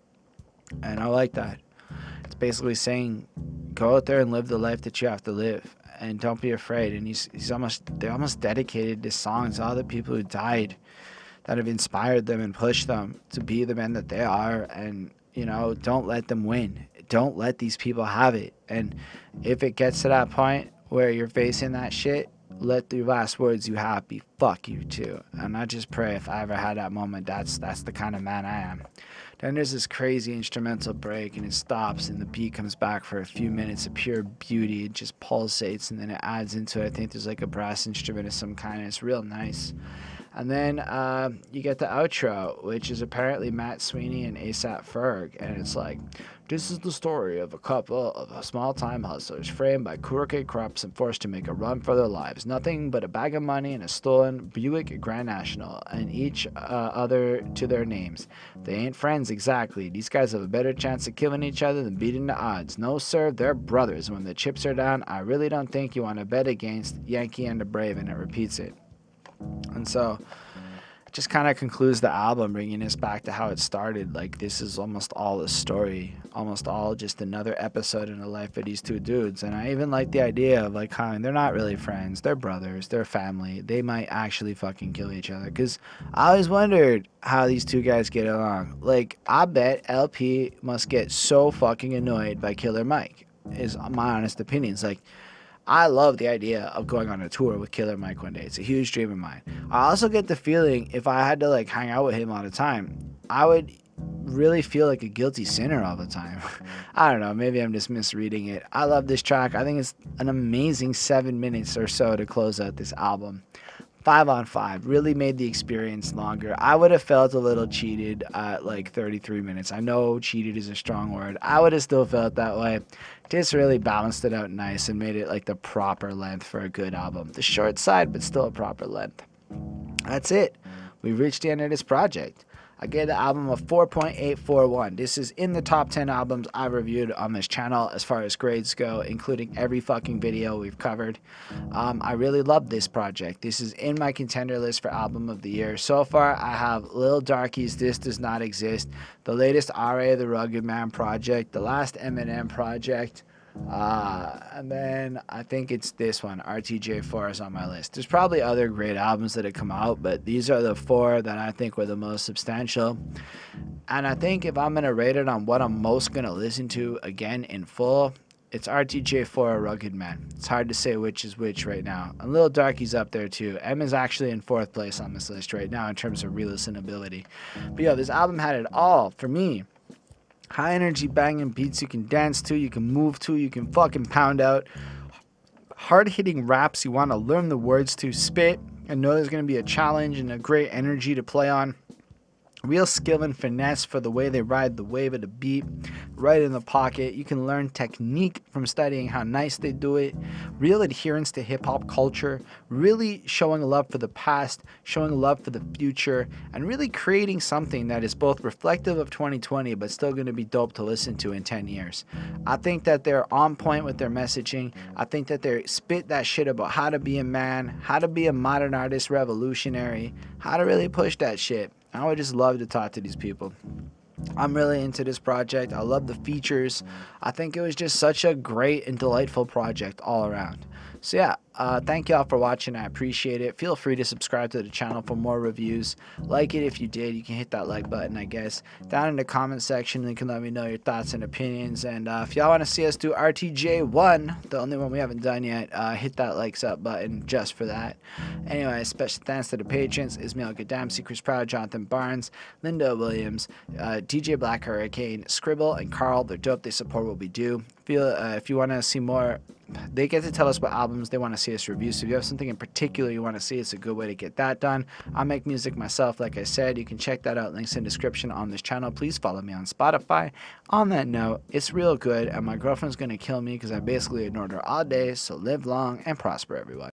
And I like that. It's basically saying go out there and live the life that you have to live, and don't be afraid. And they almost dedicated this song to all the people who died, that have inspired them and pushed them to be the men that they are. And, you know, don't let them win. Don't let these people have it. And if it gets to that point where you're facing that shit, let the last words you have be fuck you too. And I just pray if I ever had that moment, that's the kind of man I am. Then there's this crazy instrumental break, and it stops, and the beat comes back for a few minutes of pure beauty. It just pulsates, and then it adds into it. I think there's like a brass instrument of some kind, and it's real nice. And then you get the outro, which is apparently Matt Sweeney and ASAP Ferg. And it's like, this is the story of a couple of small-time hustlers framed by crooked crops and forced to make a run for their lives. Nothing but a bag of money and a stolen Buick Grand National, and each other to their names. They ain't friends exactly. These guys have a better chance of killing each other than beating the odds. No, sir, they're brothers. When the chips are down, I really don't think you want to bet against Yankee and the Brave, and it repeats it. And so it just kind of concludes the album, bringing us back to how it started. Like, this is almost all a story, almost all just another episode in the life of these two dudes. And I even like the idea of like how they're not really friends, they're brothers, they're family. They might actually fucking kill each other, because I always wondered how these two guys get along. Like, I bet LP must get so fucking annoyed by Killer Mike, is my honest opinion. It's like, I love the idea of going on a tour with Killer Mike one day. It's a huge dream of mine. I also get the feeling if I had to like hang out with him all the time, I would really feel like a guilty sinner all the time. I don't know, maybe I'm just misreading it. I love this track. I think it's an amazing 7 minutes or so to close out this album. 5 on 5 really made the experience longer. I would have felt a little cheated at like 33 minutes. I know cheated is a strong word. I would have still felt that way. Just really balanced it out nice and made it like the proper length for a good album. The short side, but still a proper length. That's it. We've reached the end of this project. I gave the album a 4.841. This is in the top 10 albums I've reviewed on this channel as far as grades go, including every fucking video we've covered. I really love this project. This is in my contender list for album of the year. So far, I have Lil Darky's This Does Not Exist, the latest R.A. the Rugged Man project, the last Eminem project, and then I think it's this one, RTJ4 is on my list. There's probably other great albums that have come out, but these are the 4 that I think were the most substantial. And I think if I'm going to rate it on what I'm most going to listen to again in full, it's RTJ4 Rugged Man. It's hard to say which is which right now. And Lil Darky's up there too. M is actually in 4th place on this list right now in terms of re-listenability. But yo, this album had it all for me. High energy banging beats you can dance to, you can move to, you can fucking pound out. Hard hitting raps you want to learn the words to, spit and know there's going to be a challenge and a great energy to play on. Real skill and finesse for the way they ride the wave of the beat, right in the pocket. You can learn technique from studying how nice they do it. Real adherence to hip-hop culture, really showing love for the past, showing love for the future, and really creating something that is both reflective of 2020 but still going to be dope to listen to in 10 years. I think that they're on point with their messaging. I think that they spit that shit about how to be a man, how to be a modern artist revolutionary, how to really push that shit. I would just love to talk to these people. I'm really into this project. I love the features. I think it was just such a great and delightful project all around. So yeah, thank y'all for watching. I appreciate it. Feel free to subscribe to the channel for more reviews. Like it if you did. You can hit that like button, I guess, down in the comment section. You can let me know your thoughts and opinions. And if y'all want to see us do RTJ1, the only one we haven't done yet, hit that likes up button just for that. Anyway, special thanks to the patrons: Ismail Gadamsi, Chris Proud, Jonathan Barnes, Linda Williams, DJ Black Hurricane, Scribble, and Carl. They're dope. They support what we do. If you want to see more, they get to tell us what albums they want to see us review. So if you have something in particular you want to see, it's a good way to get that done. I make music myself, like I said. You can check that out. Links in description on this channel. Please follow me on Spotify. On that note, it's real good, and my girlfriend's going to kill me because I basically ignored her all day. So live long and prosper, everyone.